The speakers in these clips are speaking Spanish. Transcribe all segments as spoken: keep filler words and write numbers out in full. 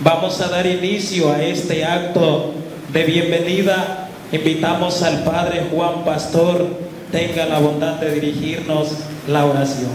Vamos a dar inicio a este acto de bienvenida. Invitamos al Padre Juan Pastor, tenga la bondad de dirigirnos la oración.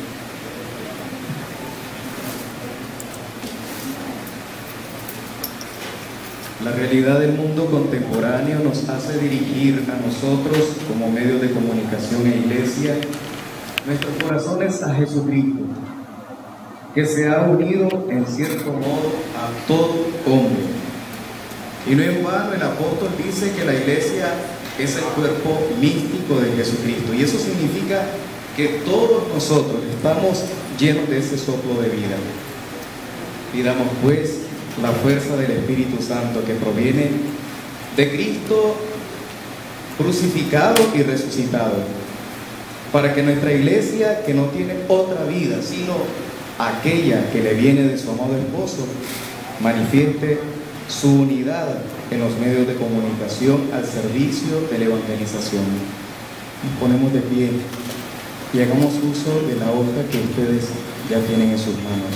La realidad del mundo contemporáneo nos hace dirigir a nosotros, como medio de comunicación e iglesia, nuestros corazones a Jesucristo, que se ha unido en cierto modo a todo hombre. Y no en vano el apóstol dice que la iglesia es el cuerpo místico de Jesucristo, y eso significa que todos nosotros estamos llenos de ese soplo de vida. Pidamos pues la fuerza del Espíritu Santo que proviene de Cristo crucificado y resucitado, para que nuestra iglesia, que no tiene otra vida sino aquella que le viene de su amado esposo, manifieste su unidad en los medios de comunicación al servicio de la evangelización. Nos ponemos de pie y hagamos uso de la hoja que ustedes ya tienen en sus manos.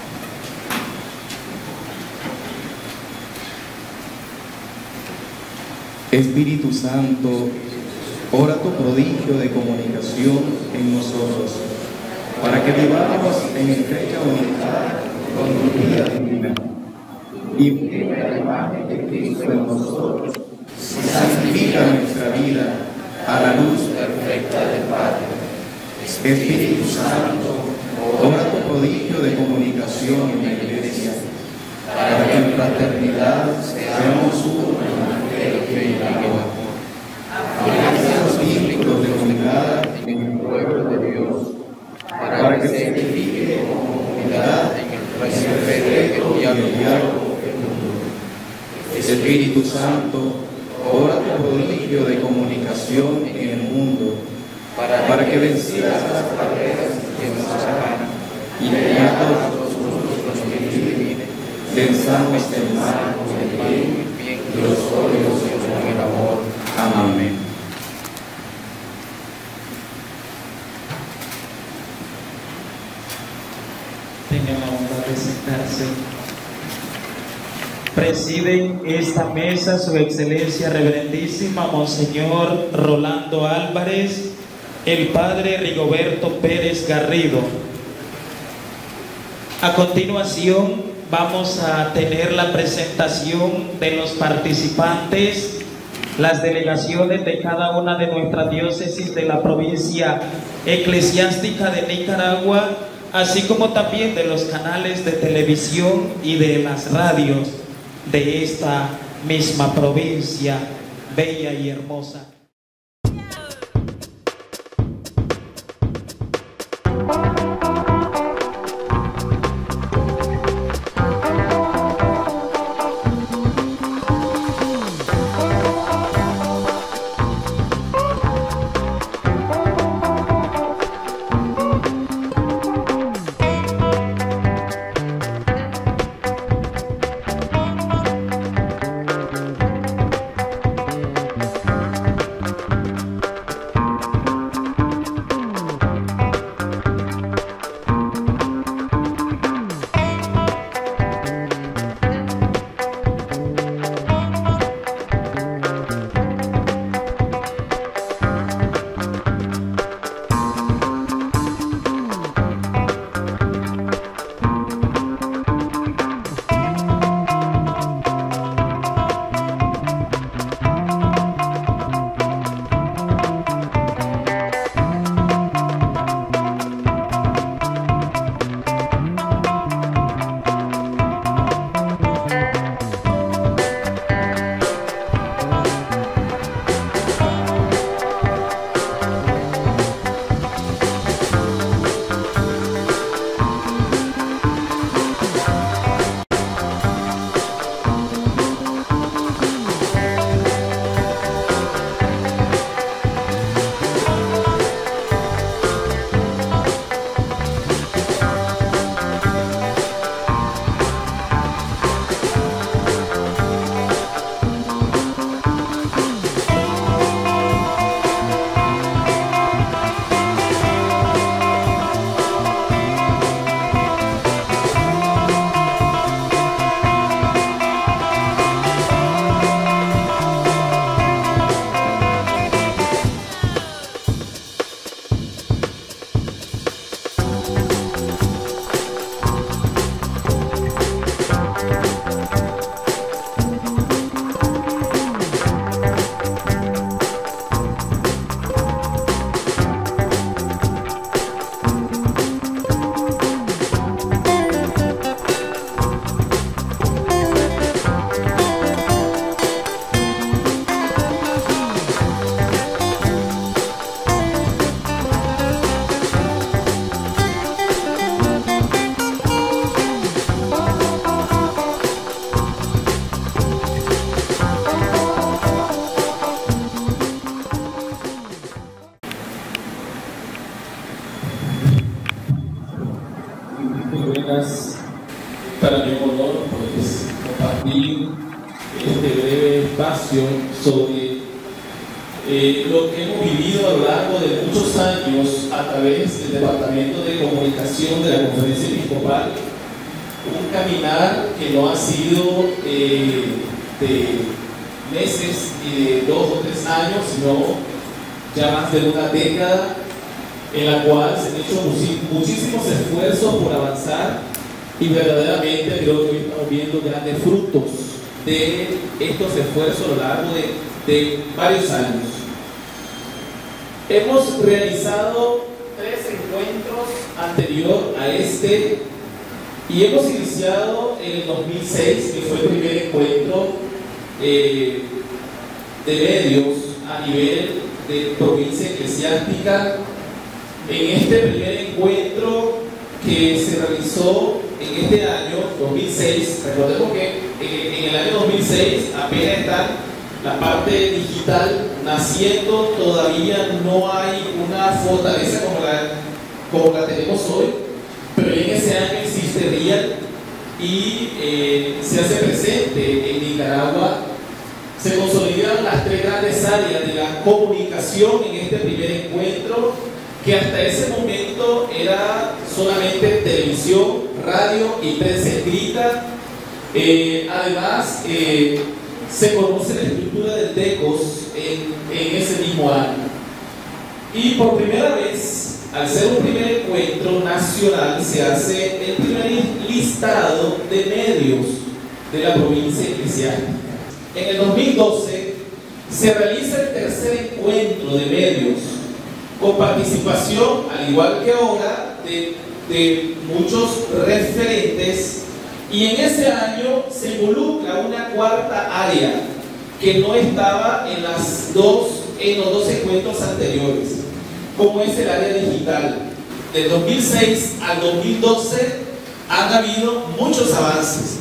Espíritu Santo, ora tu prodigio de comunicación en nosotros, para que vivamos en estrecha unidad con tu vida divina. Imprime la imagen de Cristo en nosotros, santifica nuestra vida a la luz perfecta del Padre. Espíritu Santo, ora tu prodigio de comunicación en la iglesia, para que en fraternidad seamos uno en la fe y en el amor. Aplica los vínculos de unidad en el pueblo de Dios, para que se edifique como comunidad en el respeto y el diálogo. Espíritu Santo, ora tu prodigio de comunicación en el mundo, para que vencidas las barreras que nos separan y mediados los unos con los que dividen, venzamos el mal con el bien y los odios con el amor. Amén. Tengan la bondad de sentarse. Presiden esta mesa su excelencia reverendísima Monseñor Rolando Álvarez, el Padre Rigoberto Pérez Garrido. A continuación vamos a tener la presentación de los participantes, las delegaciones de cada una de nuestras diócesis de la provincia eclesiástica de Nicaragua, así como también de los canales de televisión y de las radios de esta misma provincia bella y hermosa. para mí es un honor pues, compartir este breve espacio sobre eh, lo que hemos vivido a lo largo de muchos años a través del Departamento de Comunicación de la Conferencia Episcopal, un caminar que no ha sido eh, de meses y de dos o tres años, sino ya más de una década, en la cual se han hecho muchísimos esfuerzos por avanzar y verdaderamente creo que hoy estamos viendo grandes frutos de estos esfuerzos a lo largo de, de varios años. Hemos realizado tres encuentros anterior a este y hemos iniciado en el dos mil seis, que fue el primer encuentro eh, de medios a nivel de provincia eclesiástica. En este primer encuentro que se realizó en este año dos mil seis, recordemos que en el año dos mil seis apenas está la parte digital naciendo, todavía no hay una fortaleza como la, como la tenemos hoy, pero en ese año existe Real y eh, se hace presente en Nicaragua. Se consolidan las tres grandes áreas de la comunicación en este primer encuentro, que hasta ese momento era solamente televisión, radio y prensa escrita. Eh, además, eh, se conoce la estructura del DECOS en, en ese mismo año. Y por primera vez, al ser un primer encuentro nacional, se hace el primer listado de medios de la provincia eclesiástica. En el dos mil doce se realiza el tercer encuentro de medios, con participación, al igual que ahora, de, de muchos referentes, y en ese año se involucra una cuarta área que no estaba en, las dos, en los dos encuentros anteriores, como es el área digital. Del dos mil seis al dos mil doce han habido muchos avances,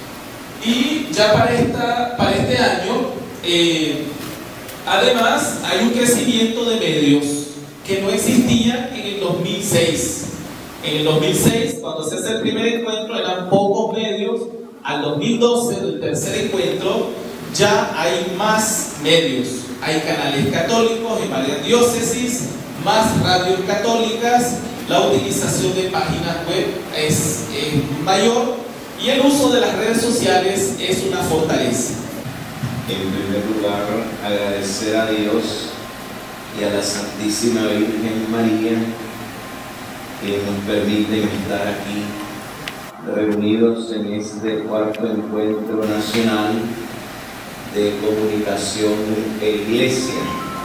y ya para, esta, para este año, eh, además, hay un crecimiento de medios que no existía en el dos mil seis. En el dos mil seis, cuando se hace el primer encuentro, eran pocos medios. Al dos mil doce, del tercer encuentro, ya hay más medios. Hay canales católicos en varias diócesis, más radios católicas, la utilización de páginas web es, es mayor y el uso de las redes sociales es una fortaleza. En primer lugar, agradecer a Dios y a la Santísima Virgen María que nos permiten estar aquí reunidos en este cuarto encuentro nacional de comunicación e iglesia.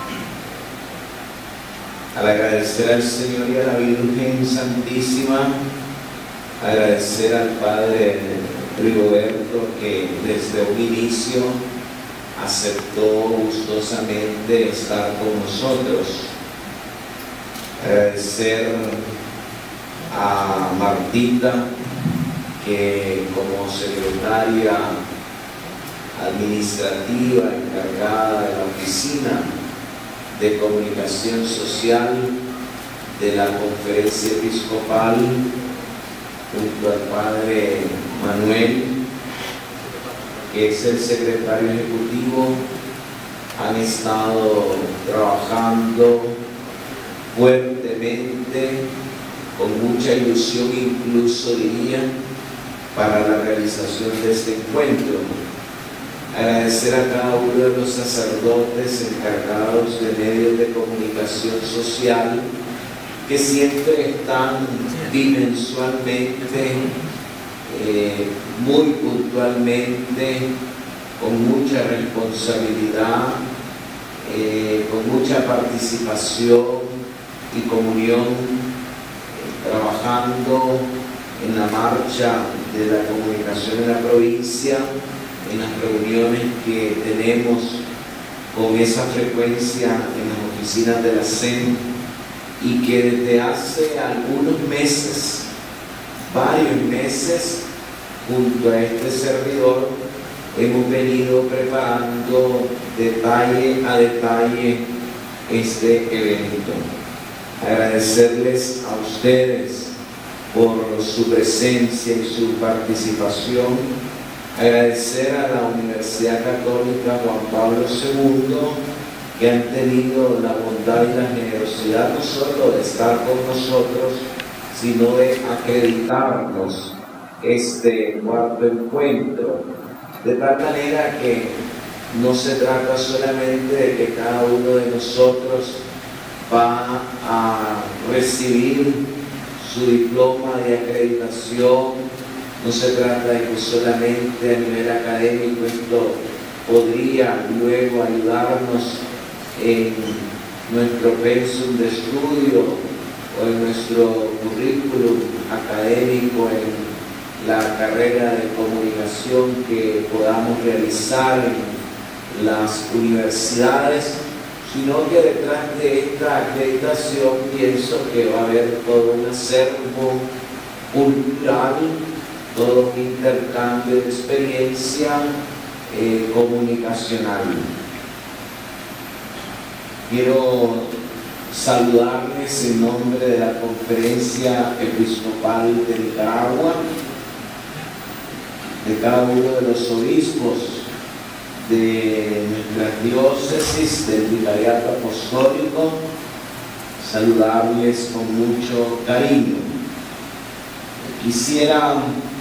Al agradecer al Señor y a la Virgen Santísima, agradecer al Padre Rigoberto que desde un inicio aceptó gustosamente estar con nosotros. Agradecer a Martita, que como secretaria administrativa encargada de la oficina de comunicación social de la Conferencia Episcopal, junto al Padre Manuel, que es el secretario ejecutivo, han estado trabajando fuertemente, con mucha ilusión incluso diría, para la realización de este encuentro. Agradecer a cada uno de los sacerdotes encargados de medios de comunicación social que siempre están bimensualmente, eh, muy puntualmente, con mucha responsabilidad, eh, con mucha participación y comunión, eh, trabajando en la marcha de la comunicación en la provincia, en las reuniones que tenemos con esa frecuencia en las oficinas de la C E M, y que desde hace algunos meses, varios meses, junto a este servidor, hemos venido preparando detalle a detalle este evento. Agradecerles a ustedes por su presencia y su participación. Agradecer a la Universidad Católica Juan Pablo segundo, que han tenido la bondad y la generosidad no solo de estar con nosotros, sino de acreditarnos este cuarto encuentro, de tal manera que no se trata solamente de que cada uno de nosotros va a recibir su diploma de acreditación, no se trata de que solamente a nivel académico esto podría luego ayudarnos en nuestro pensum de estudio o en nuestro currículum académico en la carrera de comunicación que podamos realizar en las universidades, sino que detrás de esta acreditación pienso que va a haber todo un acervo cultural, todo un intercambio de experiencia eh, comunicacional. Quiero saludarles en nombre de la Conferencia Episcopal de Nicaragua, de cada uno de los obispos de nuestras diócesis, del Vicariato Apostólico, saludarles con mucho cariño. Quisiera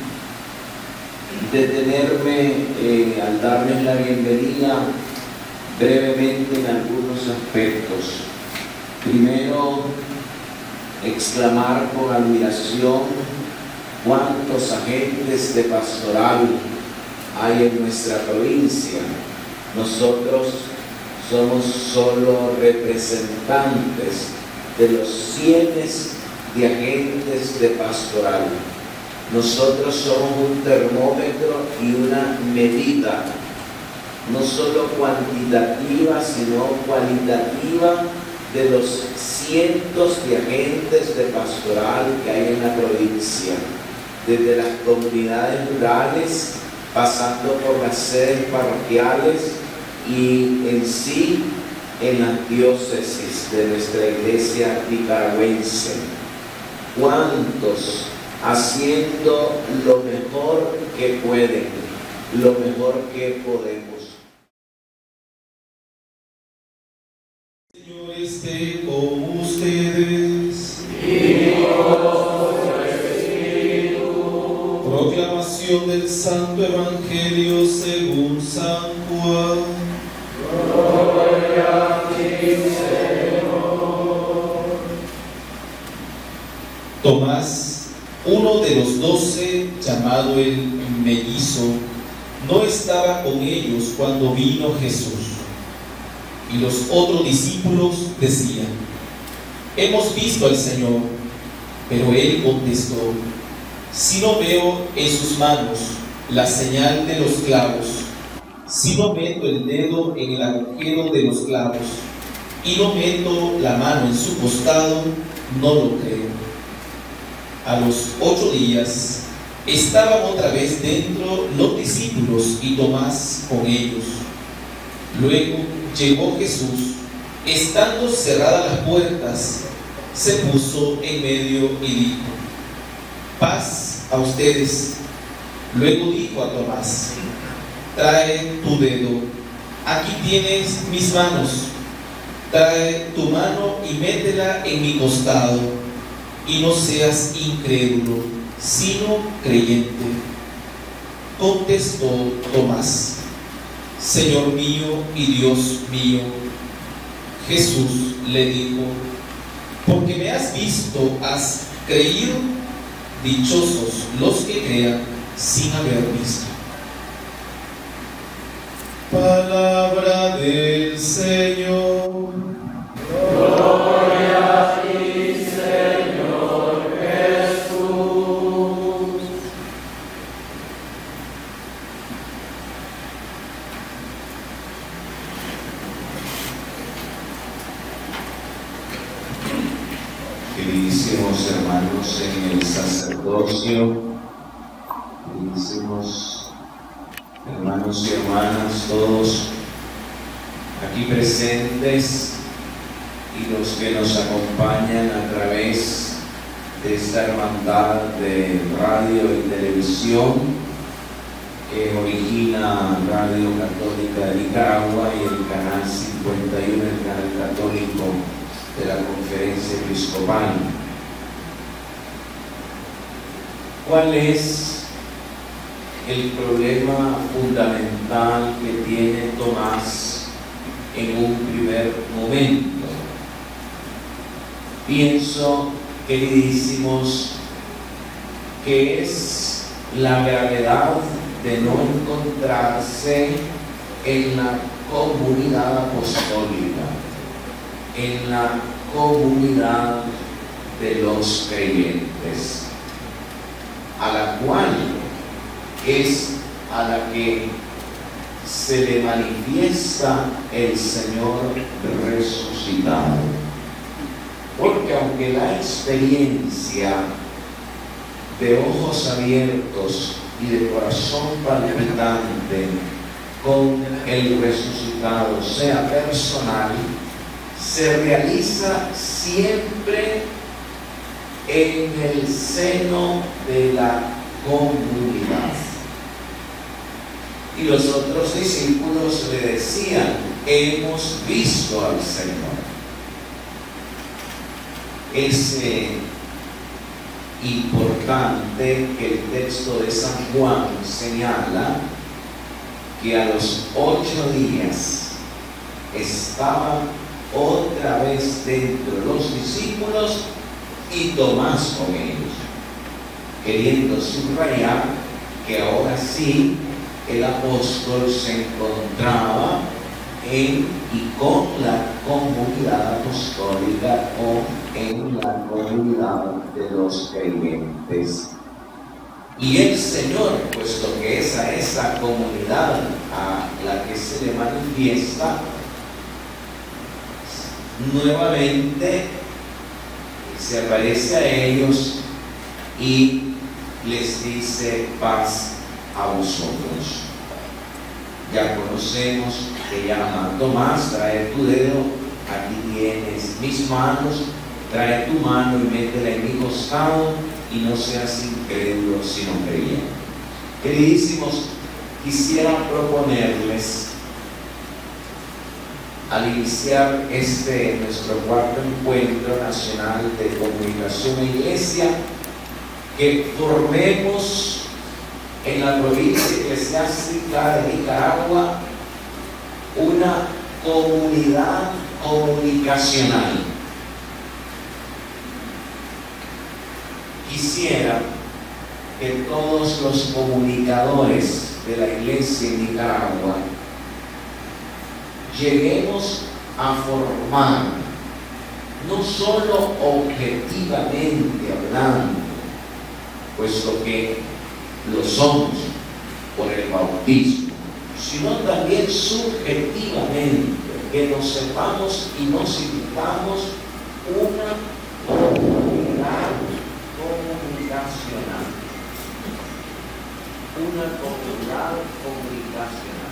detenerme eh, al darles la bienvenida brevemente en algunos aspectos. Primero, exclamar con admiración cuántos agentes de pastoral hay en nuestra provincia. Nosotros somos solo representantes de los cientos de agentes de pastoral. Nosotros somos un termómetro y una medida, no solo cuantitativa, sino cualitativa, de los cientos de agentes de pastoral que hay en la provincia, desde las comunidades rurales, pasando por las sedes parroquiales y en sí en las diócesis de nuestra iglesia nicaragüense. ¿Cuántos haciendo lo mejor que pueden, lo mejor que podemos? Señor esté con ustedes. Proclamación del Santo Evangelio según San Juan. Gloria a ti, Señor. Tomás, uno de los doce, llamado el mellizo, no estaba con ellos cuando vino Jesús. Y los otros discípulos decían: hemos visto al Señor. Pero él contestó: si no veo en sus manos la señal de los clavos, si no meto el dedo en el agujero de los clavos y no meto la mano en su costado, no lo creo. A los ocho días estaban otra vez dentro los discípulos y Tomás con ellos. Luego llegó Jesús, estando cerradas las puertas, se puso en medio y dijo: paz a ustedes. Luego dijo a Tomás: trae tu dedo, aquí tienes mis manos, trae tu mano y métela en mi costado, y no seas incrédulo, sino creyente. Contestó Tomás: Señor mío y Dios mío. Jesús le dijo: porque me has visto, has creído. Dichosos los que crean sin haber visto. Palabra del Señor. Gloria a ti, Señor Jesús. Queridísimos hermanos en el sacerdocio, queridísimos hermanos y hermanas, todos aquí presentes y los que nos acompañan a través de esta hermandad de radio y televisión que origina Radio Católica de Nicaragua y el canal cincuenta y uno, el canal católico de la Conferencia Episcopal. ¿Cuál es el problema fundamental que tiene Tomás en un primer momento? Pienso, queridísimos, que es la gravedad de no encontrarse en la comunidad apostólica, en la comunidad de los creyentes, a la cual es a la que se le manifiesta el Señor resucitado. Porque aunque la experiencia de ojos abiertos y de corazón palpitante con el resucitado sea personal, se realiza siempre en el seno de la comunidad. Y los otros discípulos le decían: hemos visto al Señor. Es eh, importante que el texto de San Juan señala que a los ocho días estaban otra vez dentro los discípulos y Tomás con ellos, queriendo subrayar que ahora sí el apóstol se encontraba en y con la comunidad apostólica o en la comunidad de los creyentes. Y el Señor, puesto que es a esa comunidad a la que se le manifiesta, nuevamente se aparece a ellos y les dice: paz a vosotros. Ya conocemos que llama a Tomás: trae tu dedo, aquí tienes mis manos, trae tu mano y métela en mi costado, y no seas incrédulo sino creyente. Queridísimos, quisiera proponerles, al iniciar este nuestro cuarto encuentro nacional de comunicación e iglesia, que formemos en la provincia eclesiástica de Nicaragua una comunidad comunicacional. Quisiera que todos los comunicadores de la iglesia en Nicaragua lleguemos a formar, no solo objetivamente hablando, puesto que lo somos por el bautismo, sino también subjetivamente, que nos sepamos y nos sintamos una comunidad comunicacional, una comunidad comunicacional,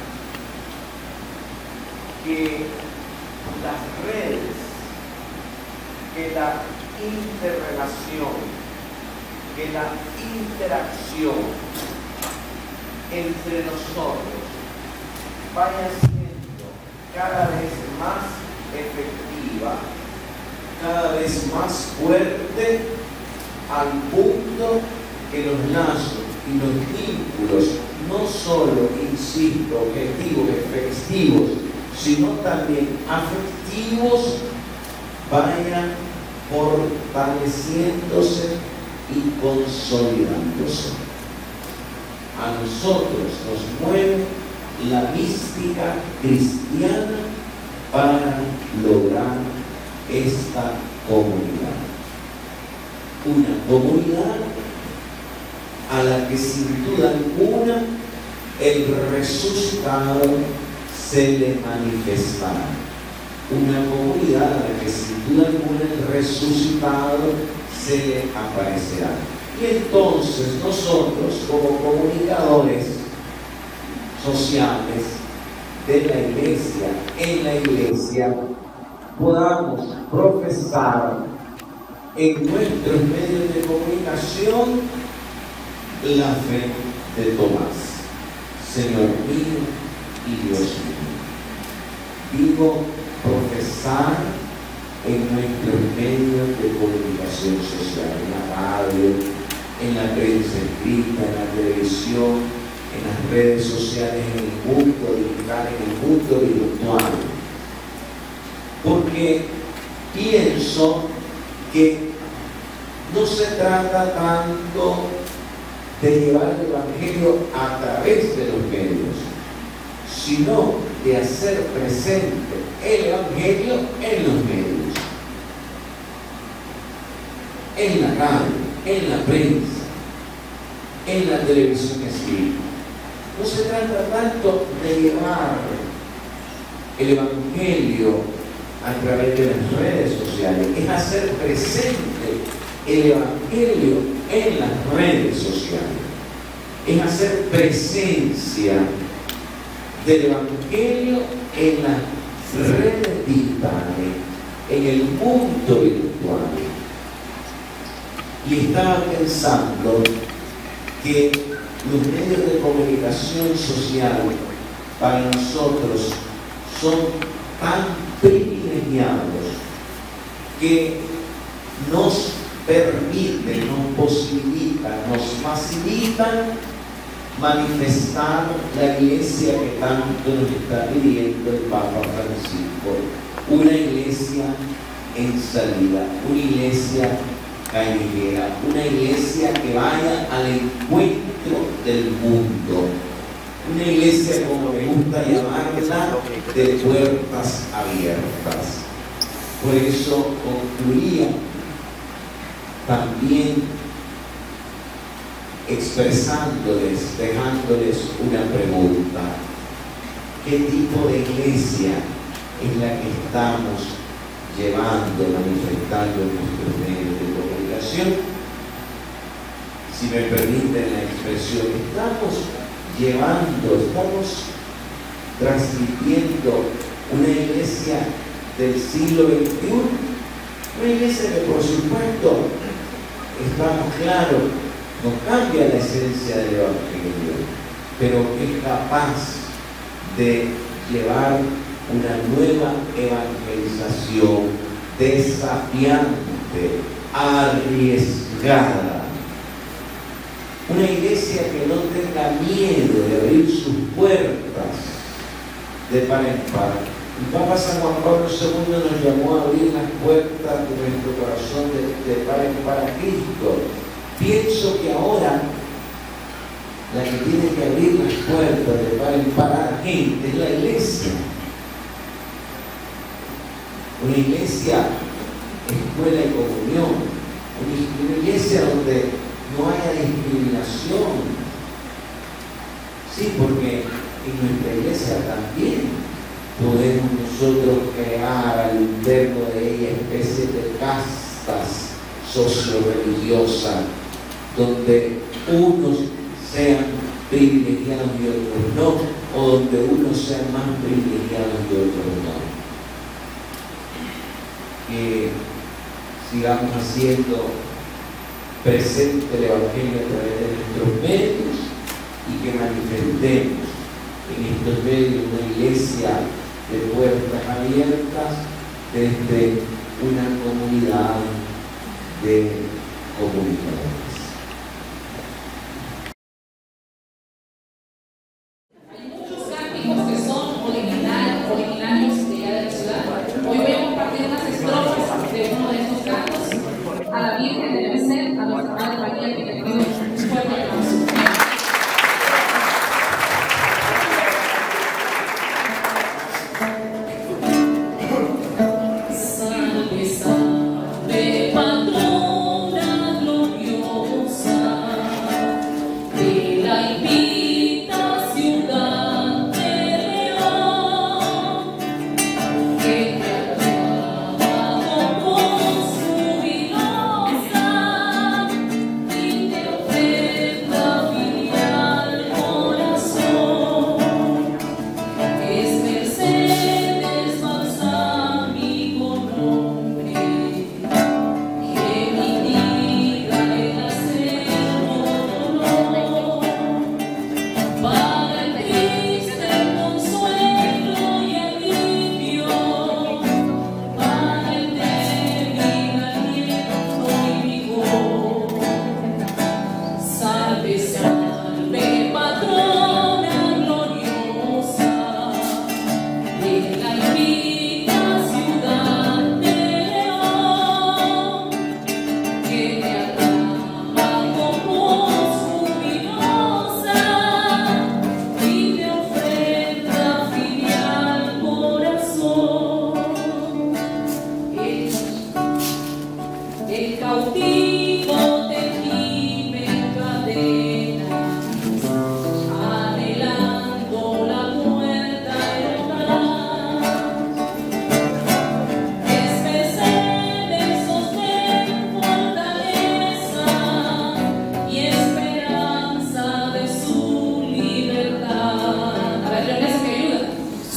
que las redes, que la interrelación, que la interacción entre nosotros vaya siendo cada vez más efectiva, cada vez más fuerte, al punto que los lazos y los vínculos, no solo, insisto, objetivos, efectivos, sino también afectivos, vayan fortaleciéndose y consolidándose. A nosotros nos mueve la mística cristiana para lograr esta comunidad. Una comunidad a la que sin duda alguna el resucitado se le manifestará. Una comunidad a la que sin duda alguna el resucitado se le aparecerá. Y entonces nosotros, como comunicadores sociales de la iglesia, en la iglesia, podamos profesar en nuestros medios de comunicación la fe de Tomás. Señor mío y Dios mío. Digo, profesar en nuestros medios de comunicación social, en la radio, en la prensa escrita, en la televisión, en las redes sociales, en el mundo digital, en el mundo virtual. Porque pienso que no se trata tanto de llevar el Evangelio a través de los medios, sino de hacer presente el Evangelio en los medios, en la radio, en la prensa, en la televisión escrita. No se trata tanto de llevar el Evangelio a través de las redes sociales, es hacer presente el Evangelio en las redes sociales, es hacer presencia del Evangelio en las redes digitales, en el mundo virtual. Y estaba pensando que los medios de comunicación social para nosotros son tan privilegiados que nos permiten, nos posibilitan, nos facilitan manifestar la iglesia que tanto nos está pidiendo el Papa Francisco, una iglesia en salida, una iglesia callejera, una iglesia que vaya al encuentro del mundo, una iglesia, como me gusta llamarla, de puertas abiertas. Por eso concluía también expresándoles, dejándoles una pregunta: ¿qué tipo de iglesia es la que estamos llevando, manifestando en nuestros medios de comunicación? Si me permiten la expresión, estamos llevando, estamos transmitiendo una iglesia del siglo veintiuno, una iglesia que, por supuesto, estamos claros, no cambia la esencia del Evangelio, pero es capaz de llevar una nueva evangelización desafiante, arriesgada. Una iglesia que no tenga miedo de abrir sus puertas de par en par. El Papa San Juan Pablo segundo nos llamó a abrir las puertas de nuestro corazón de, de par en par a Cristo. Pienso que ahora la que tiene que abrir las puertas de par en par a la gente es la iglesia. Una iglesia, escuela y comunión, una iglesia donde no haya discriminación. Sí, porque en nuestra iglesia también podemos nosotros crear al interno de ella especies de castas socio-religiosas, donde unos sean privilegiados y otros no, o donde unos sean más privilegiados y otros no. Que sigamos haciendo presente el Evangelio a través de nuestros medios y que manifestemos en estos medios una iglesia de puertas abiertas desde una comunidad de comunicadores. Hay muchos cánticos que son original, originarios de allá de la ciudad. Hoy voy a compartir unas estrofas de uno de estos cantos a la Virgen de Becer, a nuestra Madre María, que le pido un fuerte aplauso. Que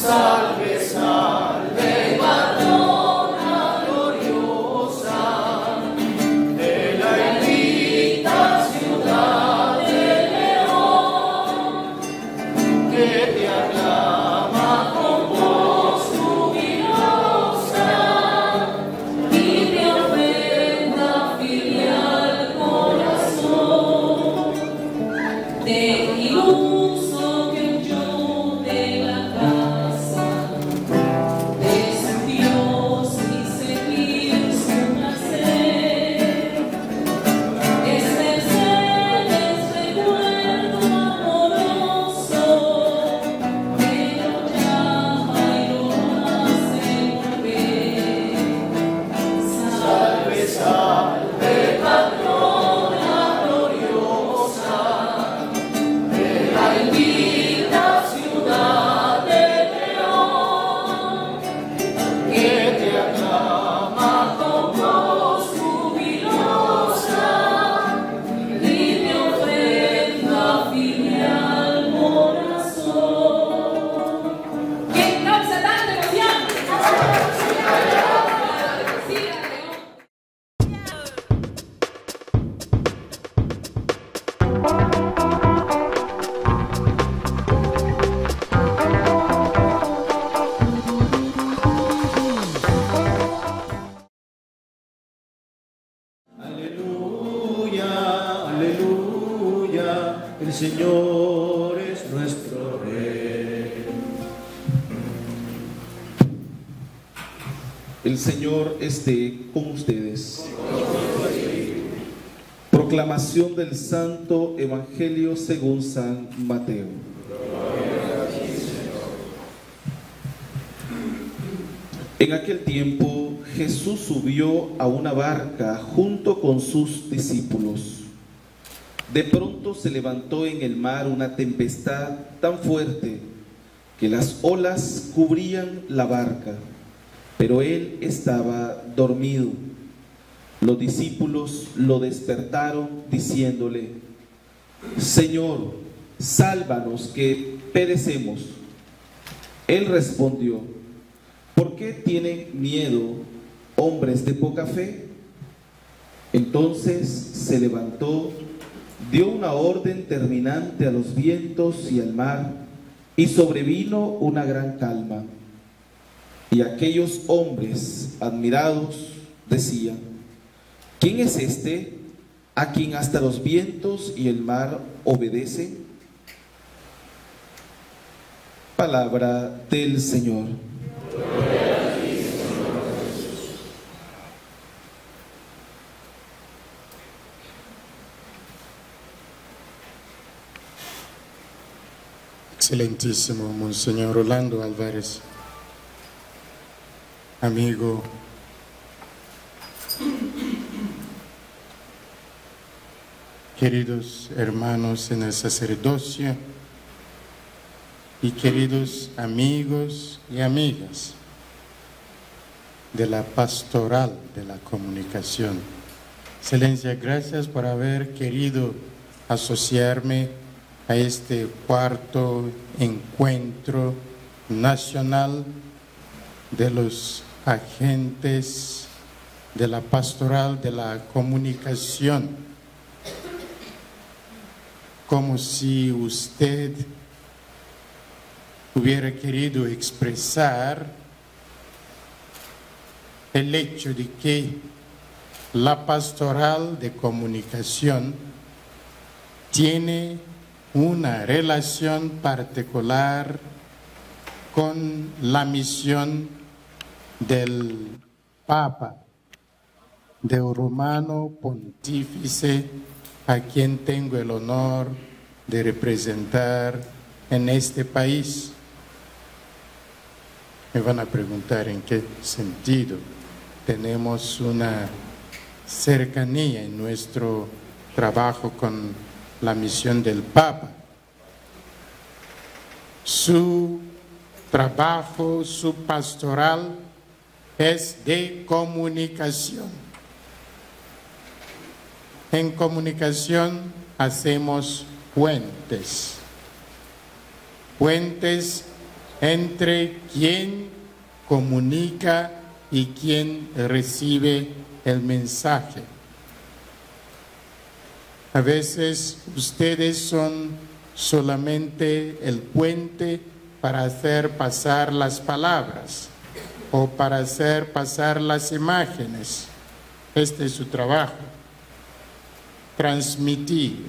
Salve, salve, patrona gloriosa de la bendita ciudad de León, que te aclama con voz jubilosa y te ofrenda filial corazón. Te iluso que yo de la casa de su Dios y seguir su placer, ejercerles recuerdo amoroso que lo llama y lo hace volver. Salve, salve, patrona gloriosa de la bendita ciudad de León, que te aclama con voz jubilosa y te ofrenda filial corazón. ¿Quién causa tanta emoción? Sí, León. Aleluya, aleluya, el Señor es nuestro Rey. El Señor esté con ustedes. Proclamación del Santo Evangelio según San Mateo. En aquel tiempo Jesús subió a una barca junto con sus discípulos. De pronto se levantó en el mar una tempestad tan fuerte que las olas cubrían la barca, pero él estaba dormido. Los discípulos lo despertaron diciéndole: Señor, sálvanos que perecemos. Él respondió: ¿por qué tienen miedo, hombres de poca fe? Entonces se levantó, dio una orden terminante a los vientos y al mar, y sobrevino una gran calma. Y aquellos hombres admirados decían: ¿quién es este a quien hasta los vientos y el mar obedecen? Palabra del Señor. Excelentísimo Monseñor Orlando Álvarez, amigo, queridos hermanos en el sacerdocio y queridos amigos y amigas de la pastoral de la comunicación. Excelencia, gracias por haber querido asociarme a este cuarto encuentro nacional de los agentes de la pastoral de la comunicación. Como si usted hubiera querido expresar el hecho de que la pastoral de comunicación tiene una relación particular con la misión del Papa, del Romano Pontífice, a quien tengo el honor de representar en este país. Me van a preguntar en qué sentido tenemos una cercanía en nuestro trabajo con la misión del Papa. Su trabajo, su pastoral es de comunicación. En comunicación hacemos puentes, puentes entre quien comunica y quien recibe el mensaje. A veces ustedes son solamente el puente para hacer pasar las palabras o para hacer pasar las imágenes. Este es su trabajo, transmitir.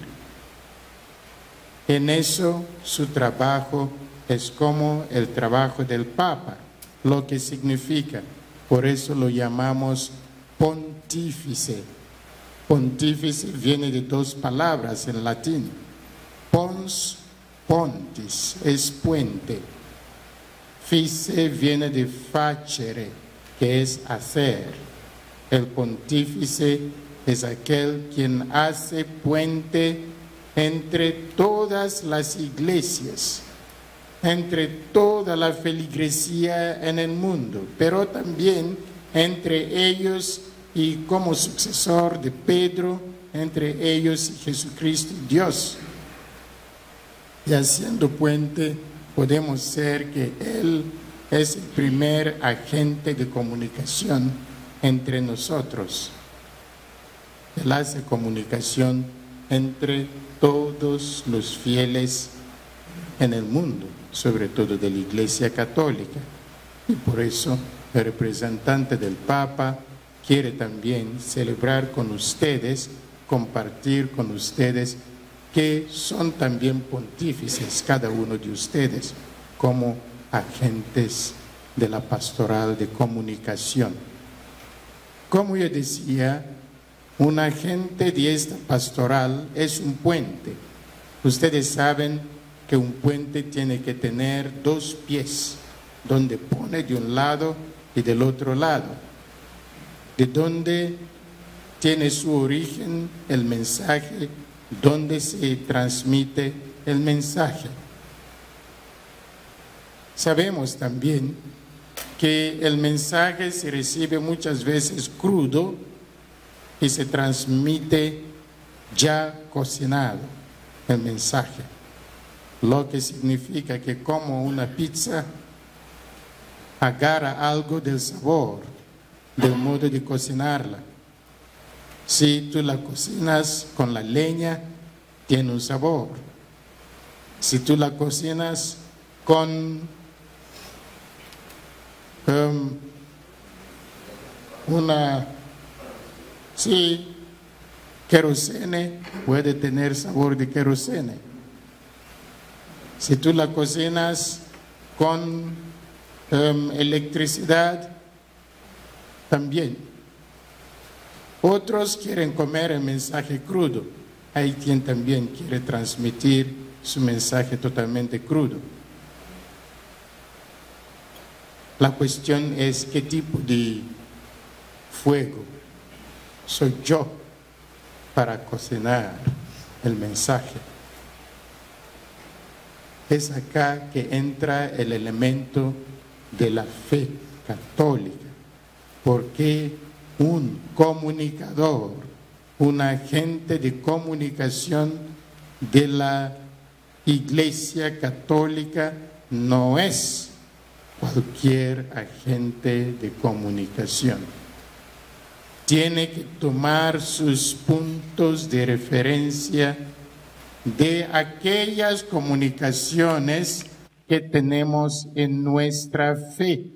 En eso su trabajo es como el trabajo del Papa, lo que significa, por eso lo llamamos pontífice. Pontífice viene de dos palabras en latín. Pons, pontis, es puente. Fice viene de facere, que es hacer. El pontífice es aquel quien hace puente entre todas las iglesias, entre toda la feligresía en el mundo, pero también entre ellos y como sucesor de Pedro, entre ellos y Jesucristo y Dios. Y haciendo puente podemos ser que Él es el primer agente de comunicación entre nosotros. Él hace comunicación entre todos los fieles en el mundo, sobre todo de la Iglesia Católica. Y por eso el representante del Papa quiere también celebrar con ustedes, compartir con ustedes que son también pontífices cada uno de ustedes como agentes de la pastoral de comunicación. Como yo decía, un agente de esta pastoral es un puente. Ustedes saben que un puente tiene que tener dos pies, donde pone de un lado y del otro lado, de donde tiene su origen el mensaje, donde se transmite el mensaje. Sabemos también que el mensaje se recibe muchas veces crudo y se transmite ya cocinado, el mensaje. Lo que significa que como una pizza agarra algo del sabor, del modo de cocinarla. Si tú la cocinas con la leña, tiene un sabor. Si tú la cocinas con um, una, sí, querosene, puede tener sabor de querosene. Si tú la cocinas con um, electricidad, también. Otros quieren comer el mensaje crudo. Hay quien también quiere transmitir su mensaje totalmente crudo. La cuestión es qué tipo de fuego soy yo para cocinar el mensaje. Es acá que entra el elemento de la fe católica. Porque un comunicador, un agente de comunicación de la Iglesia Católica no es cualquier agente de comunicación. Tiene que tomar sus puntos de referencia de aquellas comunicaciones que tenemos en nuestra fe.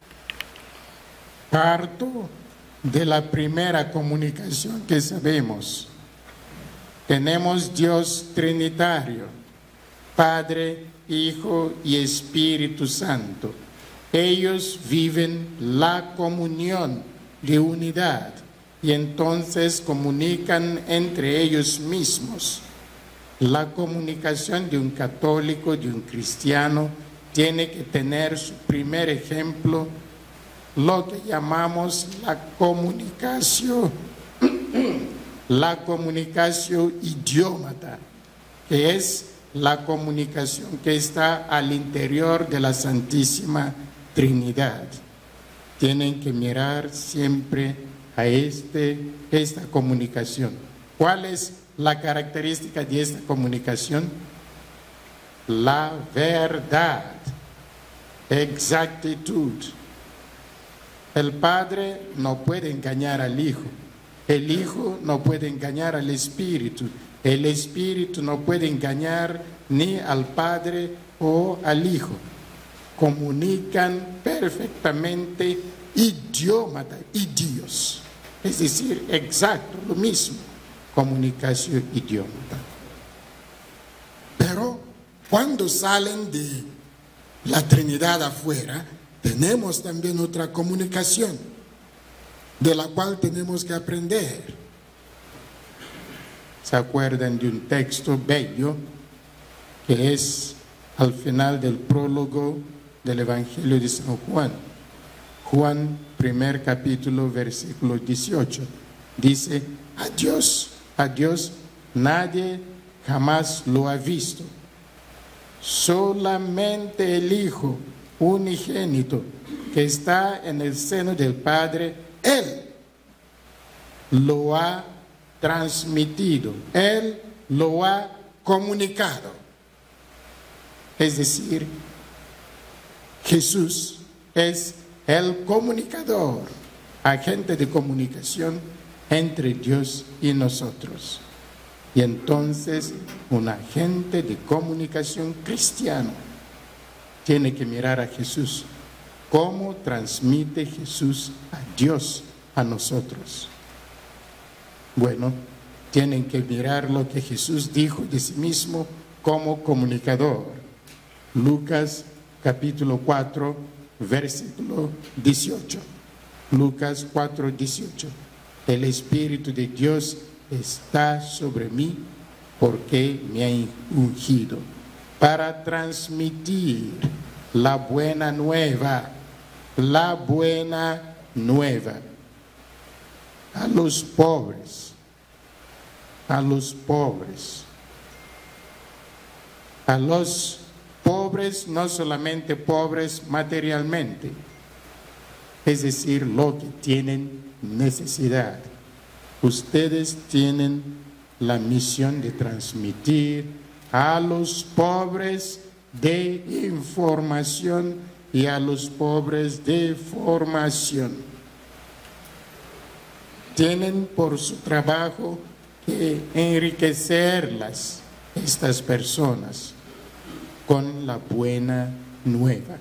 Parto de la primera comunicación que sabemos. Tenemos Dios Trinitario, Padre, Hijo y Espíritu Santo. Ellos viven la comunión de unidad y entonces comunican entre ellos mismos. La comunicación de un católico, de un cristiano, tiene que tener su primer ejemplo, lo que llamamos la comunicación, la comunicación idiomata, que es la comunicación que está al interior de la Santísima Trinidad. Tienen que mirar siempre a este, esta comunicación. ¿Cuál es la característica de esta comunicación? La verdad. exactitud. El Padre no puede engañar al Hijo. El Hijo no puede engañar al Espíritu. El Espíritu no puede engañar ni al Padre o al Hijo. Comunican perfectamente idiomata y Dios. Es decir, exacto, lo mismo. Comunicación idiomata. Pero cuando salen de la Trinidad afuera, tenemos también otra comunicación de la cual tenemos que aprender. ¿Se acuerdan de un texto bello que es al final del prólogo del Evangelio de San Juan? Juan, primer capítulo, versículo dieciocho. Dice, a Dios, a Dios nadie jamás lo ha visto. Solamente el Hijo unigénito que está en el seno del Padre, Él lo ha transmitido, Él lo ha comunicado. Es decir, Jesús es el comunicador, agente de comunicación entre Dios y nosotros. Y entonces un agente de comunicación cristiano tiene que mirar a Jesús. ¿Cómo transmite Jesús a Dios a nosotros? Bueno, tienen que mirar lo que Jesús dijo de sí mismo como comunicador. Lucas capítulo cuatro, versículo dieciocho. Lucas cuatro, dieciocho. El Espíritu de Dios está sobre mí porque me ha ungido para transmitir la buena nueva, la buena nueva a los pobres, a los pobres, a los pobres, no solamente pobres materialmente, es decir, lo que tienen necesidad. Ustedes tienen la misión de transmitir a los pobres de información y a los pobres de formación. Tienen por su trabajo que enriquecerlas, estas personas, con la buena nueva.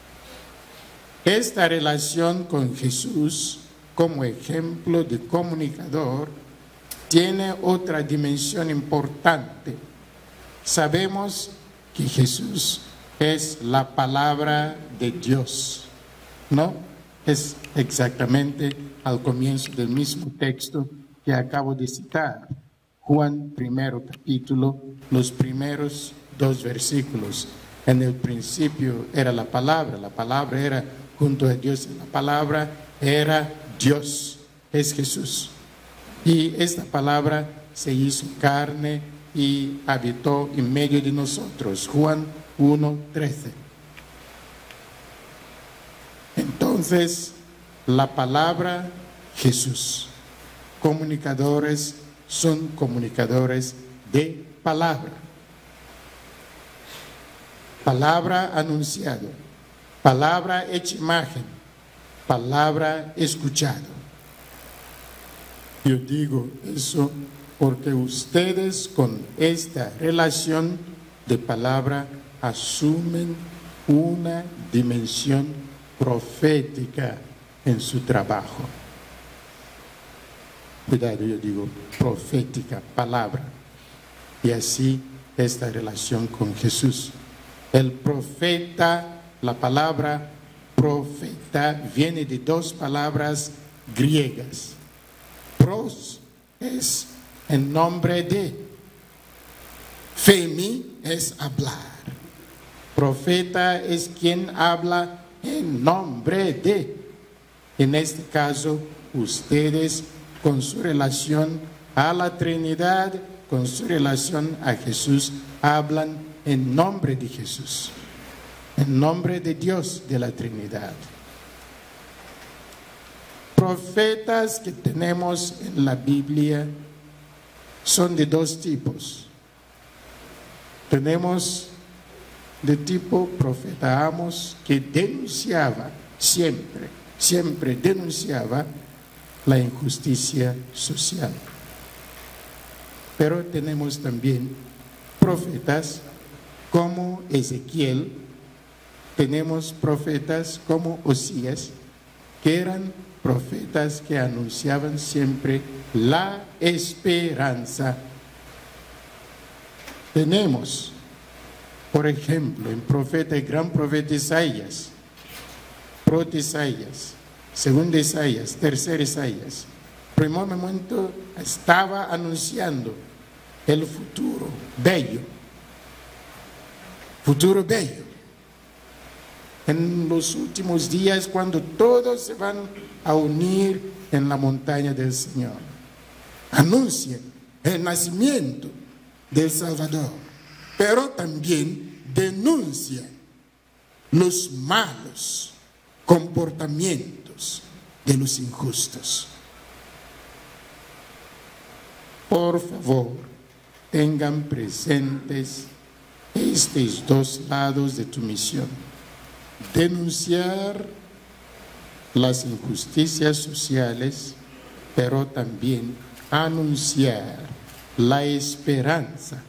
Esta relación con Jesús como ejemplo de comunicador tiene otra dimensión importante. Sabemos que Jesús es la palabra de Dios, ¿no? Es exactamente al comienzo del mismo texto que acabo de citar, Juan primero capítulo, los primeros dos versículos. En el principio era la palabra, la palabra era junto a Dios, la palabra era Dios, es Jesús. Y esta palabra se hizo carne y habitó en medio de nosotros. Juan uno, trece. Entonces, la palabra Jesús. Comunicadores son comunicadores de palabra. Palabra anunciada, palabra hecha imagen, palabra escuchado. Yo digo eso porque ustedes con esta relación de palabra asumen una dimensión profética en su trabajo. Cuidado, yo digo profética, palabra. Y así esta relación con Jesús. El profeta, la palabra profeta viene de dos palabras griegas. Pros es en nombre de, femi es hablar. Profeta es quien habla en nombre de. En este caso, ustedes con su relación a la Trinidad, con su relación a Jesús, hablan en nombre de Jesús, en nombre de Dios de la Trinidad. Profetas que tenemos en la Biblia son de dos tipos. Tenemos de tipo profeta Amos, que denunciaba siempre, siempre denunciaba la injusticia social. Pero tenemos también profetas como Ezequiel, tenemos profetas como Osías, que eran profetas que anunciaban siempre la esperanza. Tenemos, por ejemplo, el profeta, el gran profeta Isaías, proto Isaías, segundo Isaías, tercer Isaías. Primer momento estaba anunciando el futuro bello, futuro bello. En los últimos días, cuando todos se van a unir en la montaña del Señor, anuncia el nacimiento del Salvador, pero también denuncia los malos comportamientos de los injustos. Por favor, tengan presentes estos dos lados de tu misión: denunciar las injusticias sociales, pero también anunciar la esperanza,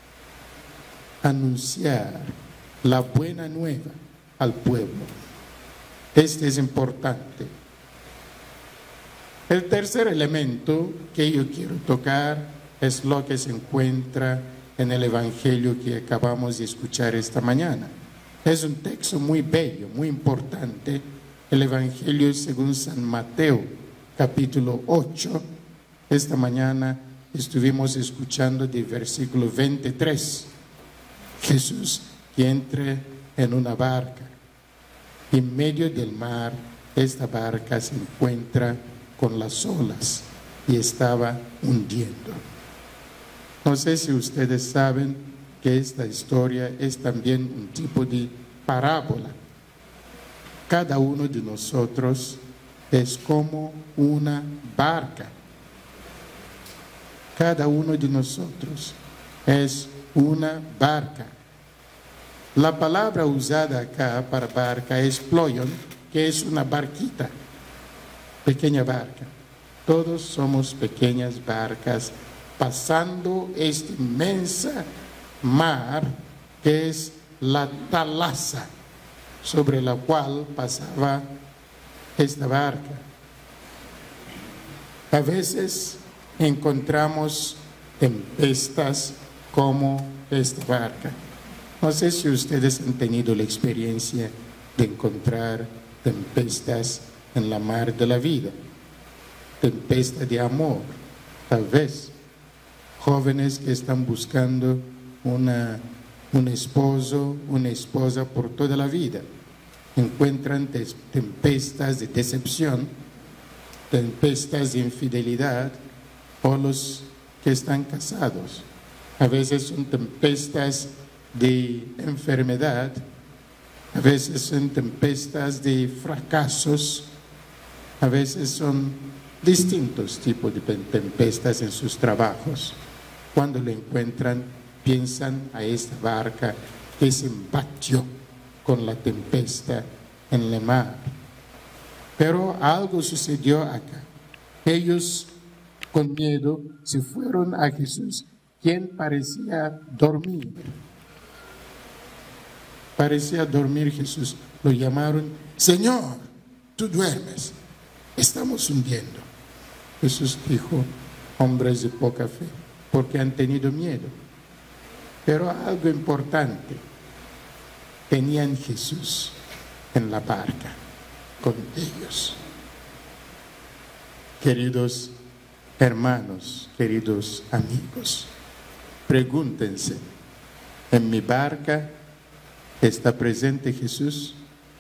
anunciar la buena nueva al pueblo. Este es importante. El tercer elemento que yo quiero tocar es lo que se encuentra en el Evangelio que acabamos de escuchar esta mañana. Es un texto muy bello, muy importante, el Evangelio según San Mateo, capítulo ocho. Esta mañana estuvimos escuchando del versículo veintitrés. Jesús que entra en una barca. En medio del mar, esta barca se encuentra con las olas y estaba hundiendo. No sé si ustedes saben que esta historia es también un tipo de parábola. Cada uno de nosotros es como una barca. Cada uno de nosotros es una barca. La palabra usada acá para barca es ployon, que es una barquita, pequeña barca. Todos somos pequeñas barcas pasando esta inmensa mar que es la Thalassa, sobre la cual pasaba esta barca. A veces encontramos tempestas como esta barca. No sé si ustedes han tenido la experiencia de encontrar tempestas en la mar de la vida, tempesta de amor, tal vez. Jóvenes que están buscando una, un esposo, una esposa por toda la vida, encuentran tempestas de decepción, tempestas de infidelidad, o los que están casados. A veces son tempestas de enfermedad, a veces son tempestas de fracasos, a veces son distintos tipos de tempestas en sus trabajos. Cuando lo encuentran, piensan a esta barca que se embatió con la tempestad en la mar. Pero algo sucedió acá. Ellos, con miedo, se fueron a Jesús, quien parecía dormir. Parecía dormir Jesús. Lo llamaron: Señor, tú duermes, estamos hundiendo. Jesús dijo: hombres de poca fe, porque han tenido miedo. Pero algo importante, tenían Jesús en la barca con ellos. Queridos hermanos, queridos amigos, pregúntense: ¿en mi barca está presente Jesús?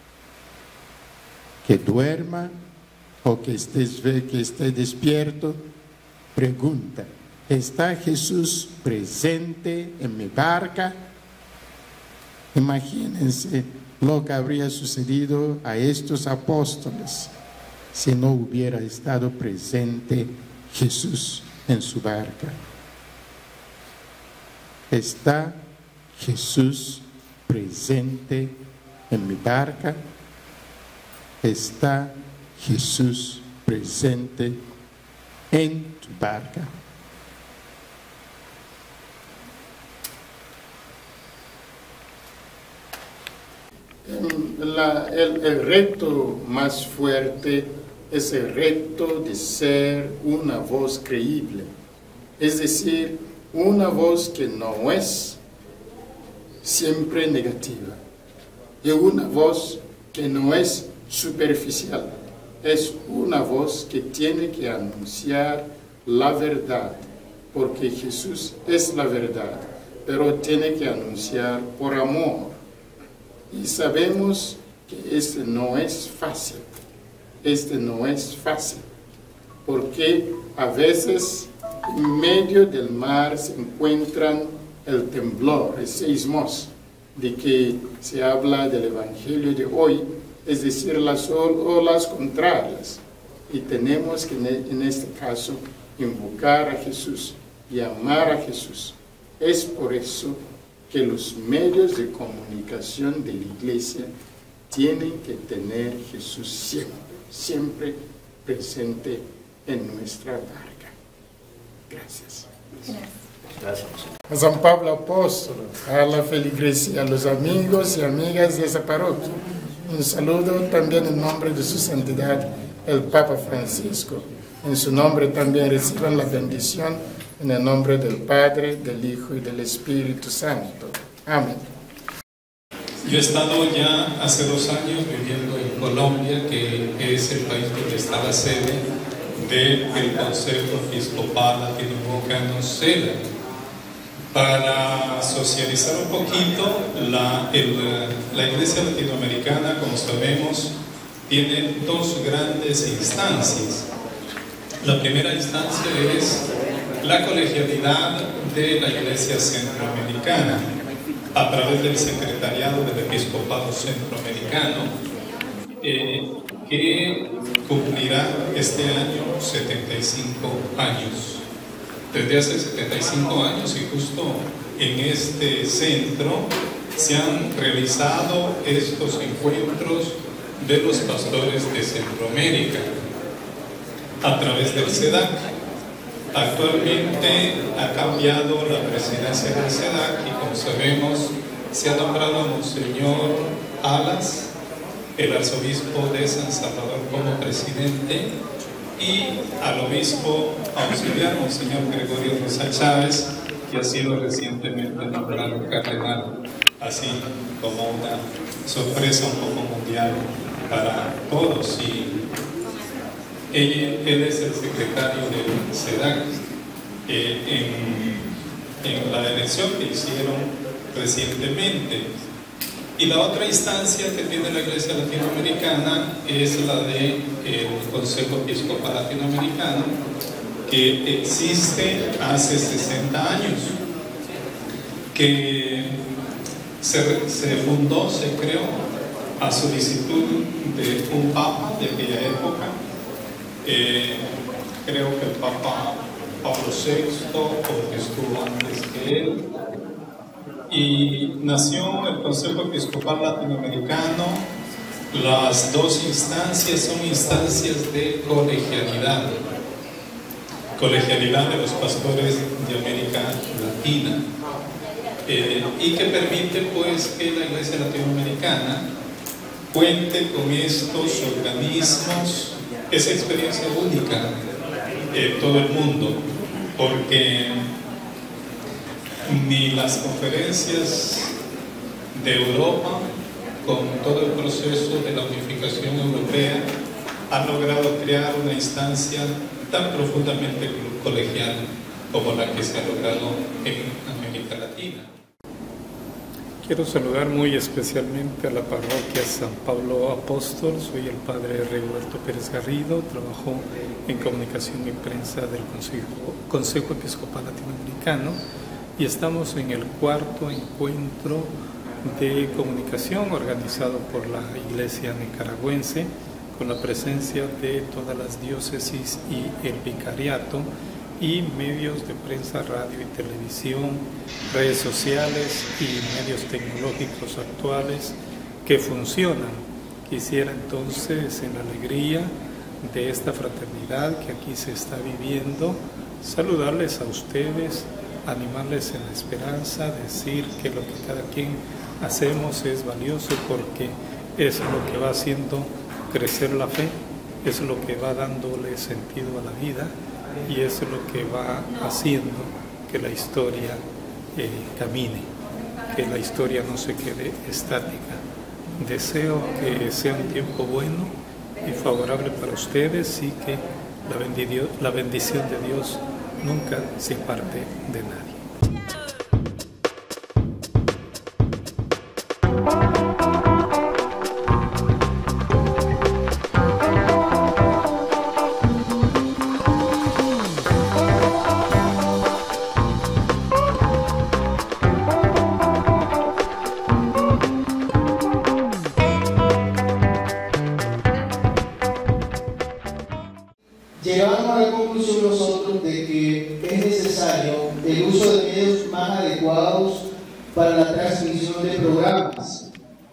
Que duerma o que esté, que esté despierto, pregunta: ¿está Jesús presente en mi barca? Imagínense lo que habría sucedido a estos apóstoles si no hubiera estado presente Jesús en su barca. ¿Está Jesús presente en mi barca? ¿Está Jesús presente en tu barca? La, el, el reto más fuerte es el reto de ser una voz creíble, es decir, una voz que no es siempre negativa, y una voz que no es superficial, es una voz que tiene que anunciar la verdad, porque Jesús es la verdad, pero tiene que anunciar por amor. Y sabemos que este no es fácil, este no es fácil, porque a veces en medio del mar se encuentran el temblor, el seismos, de que se habla del Evangelio de hoy, es decir, las olas contrarias. Y tenemos que en este caso invocar a Jesús y amar a Jesús. Es por eso que los medios de comunicación de la Iglesia tienen que tener Jesús siempre, siempre presente en nuestra barca. Gracias. Gracias. A San Pablo Apóstol, a la feligresía, a los amigos y amigas de esa parroquia. Un saludo también en nombre de su santidad, el Papa Francisco. En su nombre también reciban la bendición en el nombre del Padre, del Hijo y del Espíritu Santo. Amén. Yo he estado ya hace dos años viviendo en Colombia, que es el país donde está la sede del Consejo Episcopal Latinoamericano CELA. Para socializar un poquito, la, el, la Iglesia Latinoamericana, como sabemos, tiene dos grandes instancias. La primera instancia es la colegialidad de la Iglesia Centroamericana a través del Secretariado del Episcopado Centroamericano, eh, que cumplirá este año setenta y cinco años. Desde hace setenta y cinco años, y justo en este centro se han realizado estos encuentros de los pastores de Centroamérica a través del SEDAC. Actualmente ha cambiado la presidencia del SEDAC y, como sabemos, se ha nombrado a Monseñor Alas, el arzobispo de San Salvador, como presidente, y al obispo auxiliar, Monseñor Gregorio Rosa Chávez, que ha sido recientemente nombrado cardenal, así como una sorpresa un poco mundial para todos. Y él, él es el secretario del SEDAC. Eh, en, en la elección que hicieron recientemente. Y la otra instancia que tiene la Iglesia Latinoamericana es la del Consejo Episcopal Latinoamericano, que existe hace sesenta años, que se, se fundó, se creó a solicitud de un papa de aquella época. Eh, creo que el Papa Pablo sexto, porque estuvo antes que él, y nació el Consejo Episcopal Latinoamericano. Las dos instancias son instancias de colegialidad, colegialidad de los pastores de América Latina, eh, y que permite pues que la Iglesia Latinoamericana cuente con estos organismos. Es experiencia única en todo el mundo, porque ni las conferencias de Europa, con todo el proceso de la unificación europea, han logrado crear una instancia tan profundamente colegial como la que se ha logrado en América Latina. Quiero saludar muy especialmente a la parroquia San Pablo Apóstol. Soy el padre Rigoberto Pérez Garrido, trabajo en comunicación y prensa del Consejo, Consejo Episcopal Latinoamericano, y estamos en el cuarto encuentro de comunicación organizado por la Iglesia Nicaragüense, con la presencia de todas las diócesis y el vicariato, y medios de prensa, radio y televisión, redes sociales y medios tecnológicos actuales que funcionan. Quisiera entonces, en la alegría de esta fraternidad que aquí se está viviendo, saludarles a ustedes, animarles en la esperanza, decir que lo que cada quien hacemos es valioso porque es lo que va haciendo crecer la fe, es lo que va dándole sentido a la vida y es lo que va haciendo que la historia eh, camine, que la historia no se quede estática. Deseo que sea un tiempo bueno y favorable para ustedes y que la, bendición, la bendición de Dios nunca se aparte de nadie. Llegamos a la conclusión nosotros de que es necesario el uso de medios más adecuados para la transmisión de programas,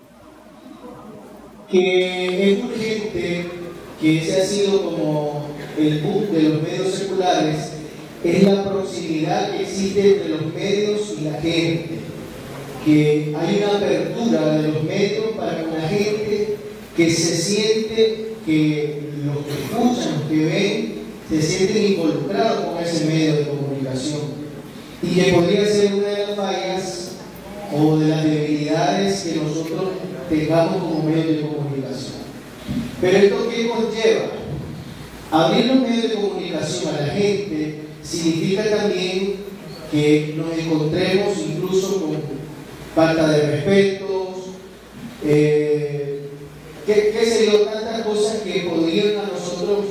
que es urgente que ese ha sido como el boom de los medios seculares, es la proximidad que existe entre los medios y la gente, que hay una apertura de los medios para que la gente que se siente que los que escuchan, los que ven, se sienten involucrados con ese medio de comunicación y que podría ser una de las fallas o de las debilidades que nosotros tengamos como medios de comunicación. Pero esto ¿qué conlleva? Abrir los medios de comunicación a la gente significa también que nos encontremos incluso con falta de respeto, eh, qué, qué sé yo, tantas cosas que podrían a nosotros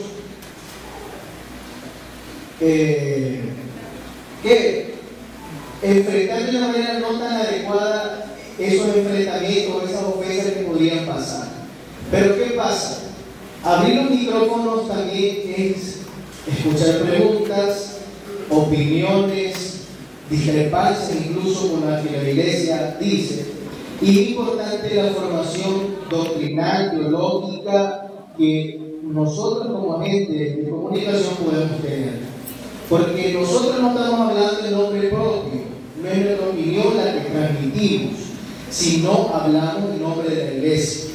eh, que enfrentar de una manera no tan adecuada esos enfrentamientos, esas ofensas que podrían pasar. Pero ¿qué pasa? Abrir los micrófonos también es escuchar preguntas, opiniones, discrepancias incluso con lo que la Iglesia dice. Y es importante la formación doctrinal, teológica, que nosotros como agentes de comunicación podemos tener. Porque nosotros no estamos hablando en nombre propio, no es nuestra opinión la que transmitimos, sino hablamos en nombre de la Iglesia.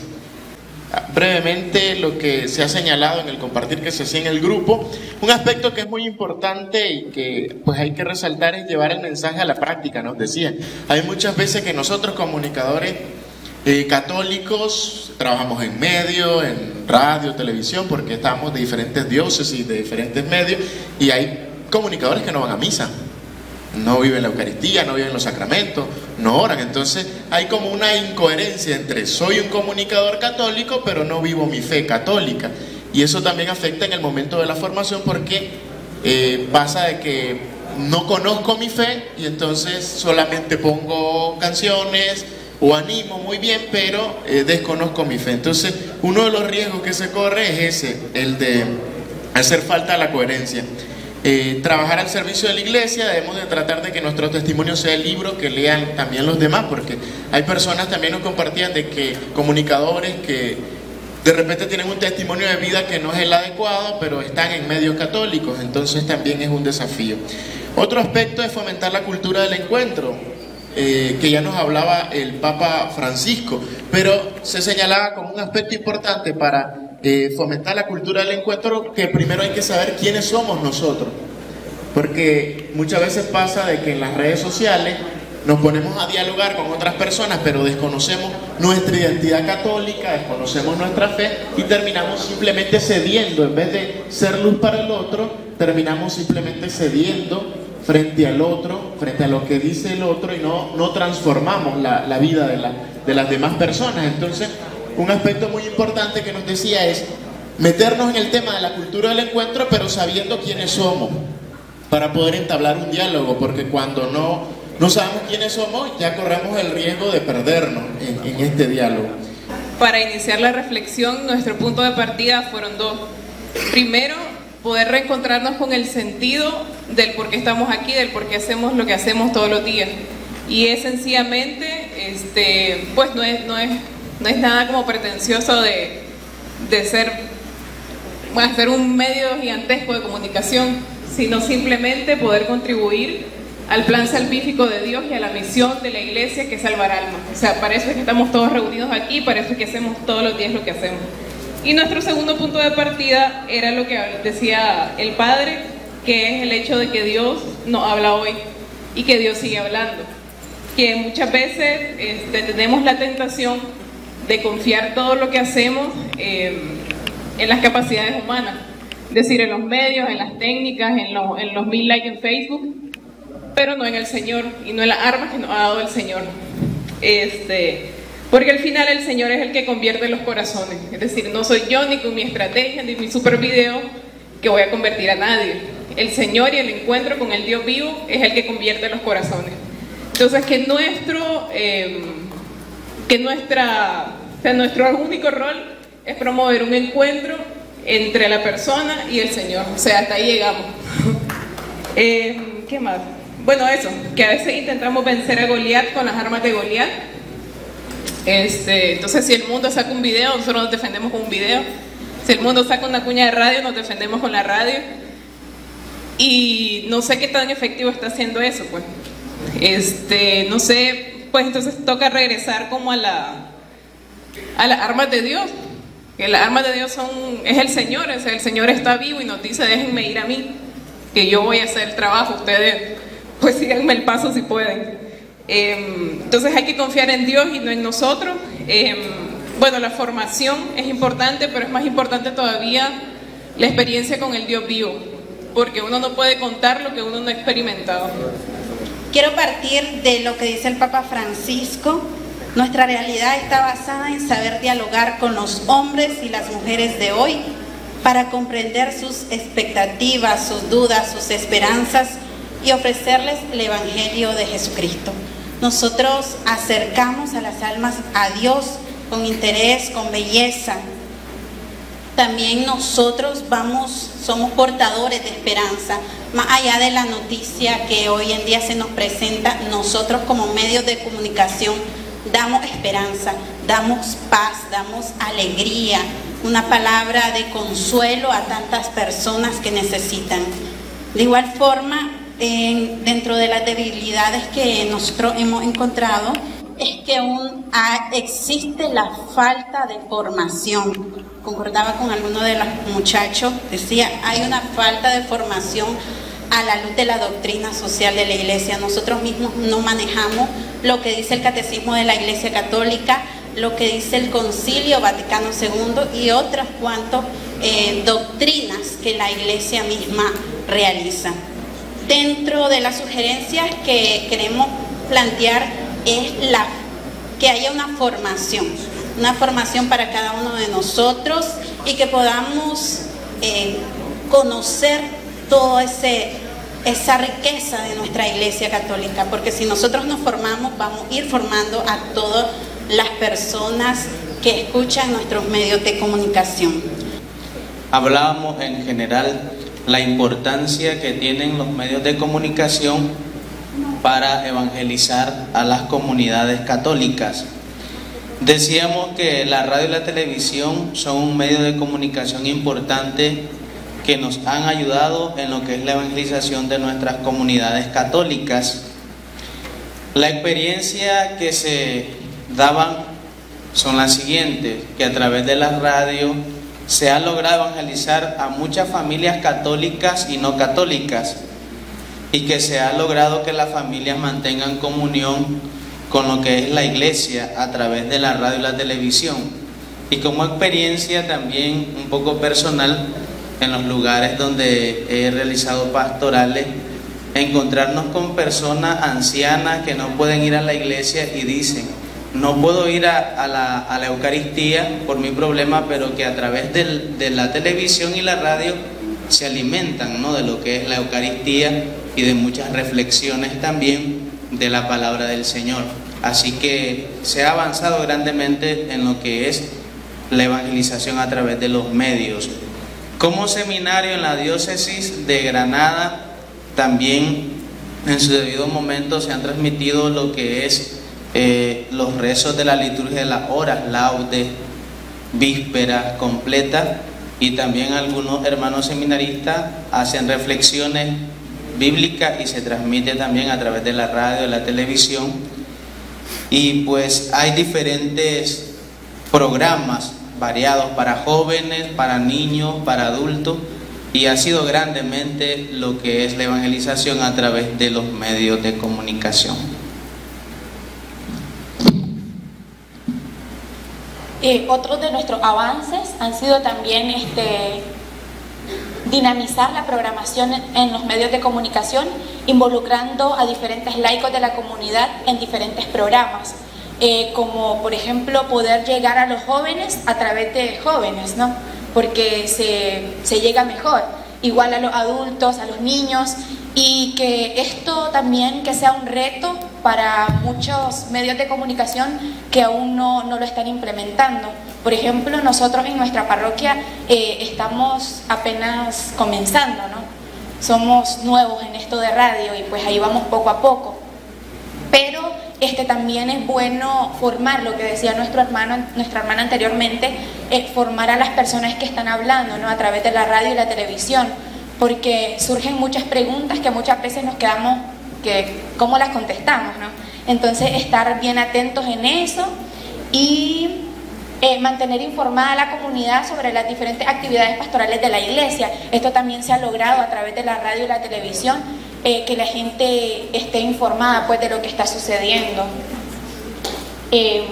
Brevemente, lo que se ha señalado en el compartir que se hacía en el grupo, un aspecto que es muy importante y que pues hay que resaltar es llevar el mensaje a la práctica. Nos decía, hay muchas veces que nosotros comunicadores eh, católicos trabajamos en medios, en radio, televisión, porque estamos de diferentes diócesis, de diferentes medios, y hay comunicadores que no van a misa, no viven la Eucaristía, no viven los sacramentos, no oran. Entonces hay como una incoherencia entre soy un comunicador católico pero no vivo mi fe católica, y eso también afecta en el momento de la formación porque eh, pasa de que no conozco mi fe y entonces solamente pongo canciones o animo muy bien pero eh, desconozco mi fe. Entonces uno de los riesgos que se corre es ese, el de hacer falta la coherencia. Eh, trabajar al servicio de la Iglesia, debemos de tratar de que nuestro testimonio sea el libro que lean también los demás, porque hay personas, también nos compartían de que comunicadores que de repente tienen un testimonio de vida que no es el adecuado, pero están en medios católicos, entonces también es un desafío. Otro aspecto es fomentar la cultura del encuentro, eh, que ya nos hablaba el Papa Francisco, pero se señalaba como un aspecto importante para Eh, fomentar la cultura del encuentro, que primero hay que saber quiénes somos nosotros, porque muchas veces pasa de que en las redes sociales nos ponemos a dialogar con otras personas pero desconocemos nuestra identidad católica, desconocemos nuestra fe y terminamos simplemente cediendo, en vez de ser luz para el otro, terminamos simplemente cediendo frente al otro, frente a lo que dice el otro, y no, no transformamos la, la vida de, la, de las demás personas. Entonces un aspecto muy importante que nos decía es meternos en el tema de la cultura del encuentro, pero sabiendo quiénes somos, para poder entablar un diálogo, porque cuando no, no sabemos quiénes somos, ya corremos el riesgo de perdernos en, en este diálogo. Para iniciar la reflexión, nuestro punto de partida fueron dos. Primero, poder reencontrarnos con el sentido del por qué estamos aquí, del por qué hacemos lo que hacemos todos los días. Y es sencillamente, este, pues no es, no es, no es nada como pretencioso de, de ser, bueno, ser un medio gigantesco de comunicación, sino simplemente poder contribuir al plan salvífico de Dios y a la misión de la iglesia, que es salvar almas. O sea, para eso es que estamos todos reunidos aquí, para eso es que hacemos todos los días lo que hacemos. Y nuestro segundo punto de partida era lo que decía el Padre, que es el hecho de que Dios nos habla hoy y que Dios sigue hablando. Que muchas veces este, tenemos la tentación de confiar todo lo que hacemos eh, en las capacidades humanas, es decir, en los medios, en las técnicas, en, lo, en los mil likes en Facebook, pero no en el Señor y no en las armas que nos ha dado el Señor. Este, porque al final el Señor es el que convierte los corazones. Es decir, no soy yo ni con mi estrategia ni mi super video que voy a convertir a nadie. El Señor y el encuentro con el Dios vivo es el que convierte los corazones. Entonces que nuestro, eh, que nuestra, o sea, nuestro único rol es promover un encuentro entre la persona y el Señor. O sea, hasta ahí llegamos. eh, ¿Qué más? Bueno, eso, que a veces intentamos vencer a Goliat con las armas de Goliat. Este, entonces, si el mundo saca un video, nosotros nos defendemos con un video. Si el mundo saca una cuña de radio, nos defendemos con la radio. Y no sé qué tan efectivo está haciendo eso, pues. Este, no sé, pues entonces toca regresar como a la a las armas de Dios. Que las armas de Dios son, es el Señor, o sea, el Señor está vivo y nos dice: déjenme ir a mí, que yo voy a hacer el trabajo, ustedes pues síganme el paso si pueden. Eh, entonces hay que confiar en Dios y no en nosotros. Eh, bueno, la formación es importante, pero es más importante todavía la experiencia con el Dios vivo, porque uno no puede contar lo que uno no ha experimentado. Quiero partir de lo que dice el Papa Francisco. Nuestra realidad está basada en saber dialogar con los hombres y las mujeres de hoy para comprender sus expectativas, sus dudas, sus esperanzas y ofrecerles el Evangelio de Jesucristo. Nosotros acercamos a las almas a Dios con interés, con belleza. También nosotros vamos, somos portadores de esperanza. Más allá de la noticia que hoy en día se nos presenta, nosotros como medios de comunicación damos esperanza, damos paz, damos alegría, una palabra de consuelo a tantas personas que necesitan. De igual forma, en, dentro de las debilidades que nosotros hemos encontrado, es que aún hay, existe la falta de formación. Concordaba con alguno de los muchachos, decía, hay una falta de formación a la luz de la doctrina social de la Iglesia. Nosotros mismos no manejamos lo que dice el Catecismo de la Iglesia Católica, lo que dice el Concilio Vaticano segundo y otras cuantas eh, doctrinas que la Iglesia misma realiza. Dentro de las sugerencias que queremos plantear es la, que haya una formación, una formación para cada uno de nosotros y que podamos eh, conocer toda esa riqueza de nuestra Iglesia Católica, porque si nosotros nos formamos, vamos a ir formando a todas las personas que escuchan nuestros medios de comunicación. Hablábamos en general la importancia que tienen los medios de comunicación para evangelizar a las comunidades católicas. Decíamos que la radio y la televisión son un medio de comunicación importante que nos han ayudado en lo que es la evangelización de nuestras comunidades católicas. La experiencia que se daban son las siguientes, que a través de la radio se ha logrado evangelizar a muchas familias católicas y no católicas, y que se ha logrado que las familias mantengan comunión con lo que es la iglesia a través de la radio y la televisión. Y como experiencia también un poco personal, en los lugares donde he realizado pastorales, encontrarnos con personas ancianas que no pueden ir a la iglesia y dicen: no puedo ir a, a, la, a la Eucaristía por mi problema, pero que a través del, de la televisión y la radio se alimentan, ¿no?, de lo que es la Eucaristía y de muchas reflexiones también de la palabra del Señor. Así que se ha avanzado grandemente en lo que es la evangelización a través de los medios. Como seminario en la diócesis de Granada, también en su debido momento se han transmitido lo que es eh, los rezos de la liturgia de las horas, laudes, vísperas, completa, y también algunos hermanos seminaristas hacen reflexiones bíblicas y se transmite también a través de la radio, de la televisión. Y pues hay diferentes programas variados para jóvenes, para niños, para adultos, y ha sido grandemente lo que es la evangelización a través de los medios de comunicación. Eh, otros de nuestros avances han sido también este, dinamizar la programación en los medios de comunicación, involucrando a diferentes laicos de la comunidad en diferentes programas, eh, como por ejemplo poder llegar a los jóvenes a través de jóvenes, ¿no? Porque se, se llega mejor, igual a los adultos, a los niños, y que esto también que sea un reto para muchos medios de comunicación que aún no, no lo están implementando. Por ejemplo, nosotros en nuestra parroquia eh, estamos apenas comenzando, ¿no? Somos nuevos en esto de radio y pues ahí vamos poco a poco. Pero este, también es bueno formar, lo que decía nuestro hermano, nuestra hermana anteriormente, eh, formar a las personas que están hablando, ¿no? A través de la radio y la televisión, porque surgen muchas preguntas que muchas veces nos quedamos, que cómo las contestamos, ¿no? Entonces estar bien atentos en eso y eh, mantener informada a la comunidad sobre las diferentes actividades pastorales de la iglesia. Esto también se ha logrado a través de la radio y la televisión, eh, que la gente esté informada pues de lo que está sucediendo. Eh,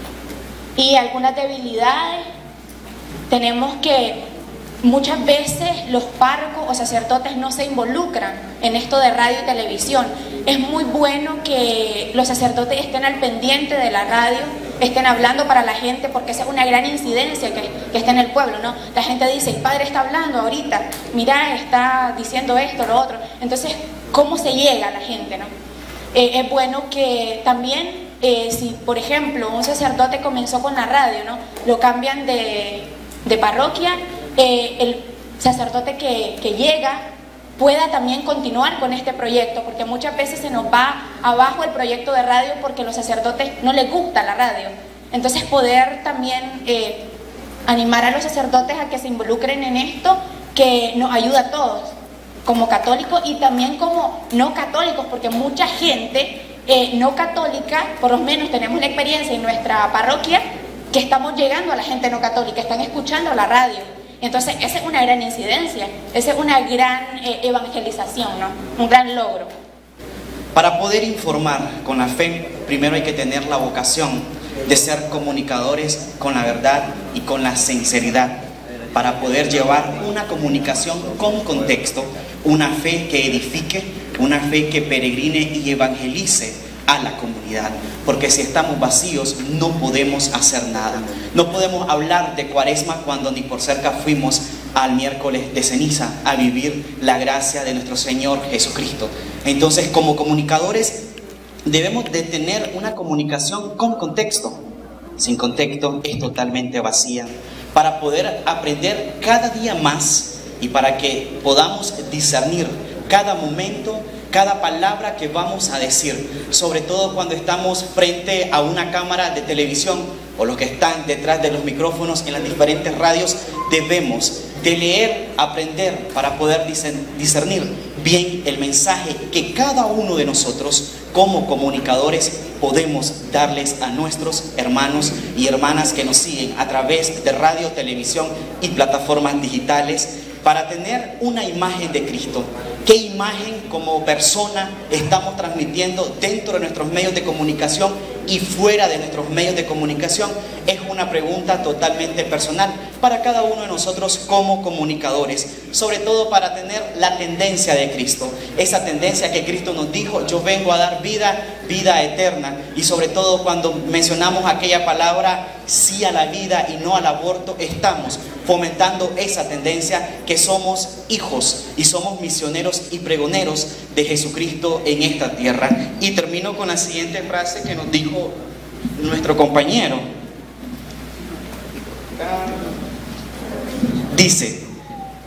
y algunas debilidades, tenemos que muchas veces los párrocos o sacerdotes no se involucran en esto de radio y televisión. Es muy bueno que los sacerdotes estén al pendiente de la radio, estén hablando para la gente, porque esa es una gran incidencia que, que está en el pueblo, ¿no? La gente dice, el padre está hablando ahorita, mira, está diciendo esto, lo otro. Entonces, ¿cómo se llega a la gente, no? Eh, es bueno que también, eh, si por ejemplo un sacerdote comenzó con la radio, ¿no? Lo cambian de, de parroquia, Eh, el sacerdote que, que llega pueda también continuar con este proyecto, porque muchas veces se nos va abajo el proyecto de radio porque a los sacerdotes no les gusta la radio. Entonces poder también eh, animar a los sacerdotes a que se involucren en esto, que nos ayuda a todos, como católicos y también como no católicos, porque mucha gente eh, no católica, por lo menos tenemos la experiencia en nuestra parroquia, que estamos llegando a la gente no católica, están escuchando la radio. Entonces, esa es una gran incidencia, esa es una gran eh, evangelización, ¿no? Un gran logro. Para poder informar con la fe, primero hay que tener la vocación de ser comunicadores con la verdad y con la sinceridad, para poder llevar una comunicación con contexto, una fe que edifique, una fe que peregrine y evangelice a la comunidad, porque si estamos vacíos no podemos hacer nada. No podemos hablar de Cuaresma cuando ni por cerca fuimos al miércoles de ceniza a vivir la gracia de nuestro Señor Jesucristo. Entonces, como comunicadores debemos de tener una comunicación con contexto. Sin contexto es totalmente vacía, para poder aprender cada día más y para que podamos discernir cada momento, cada palabra que vamos a decir, sobre todo cuando estamos frente a una cámara de televisión o los que están detrás de los micrófonos en las diferentes radios. Debemos de leer, aprender para poder discernir bien el mensaje que cada uno de nosotros como comunicadores podemos darles a nuestros hermanos y hermanas que nos siguen a través de radio, televisión y plataformas digitales, para tener una imagen de Cristo. ¿Qué imagen como persona estamos transmitiendo dentro de nuestros medios de comunicación y fuera de nuestros medios de comunicación? Es una pregunta totalmente personal para cada uno de nosotros como comunicadores, sobre todo para tener la tendencia de Cristo, esa tendencia que Cristo nos dijo: yo vengo a dar vida, vida eterna. Y sobre todo cuando mencionamos aquella palabra sí a la vida y no al aborto, estamos fomentando esa tendencia, que somos hijos y somos misioneros y pregoneros de Jesucristo en esta tierra. Y termino con la siguiente frase que nos dijo nuestro compañero. Dice: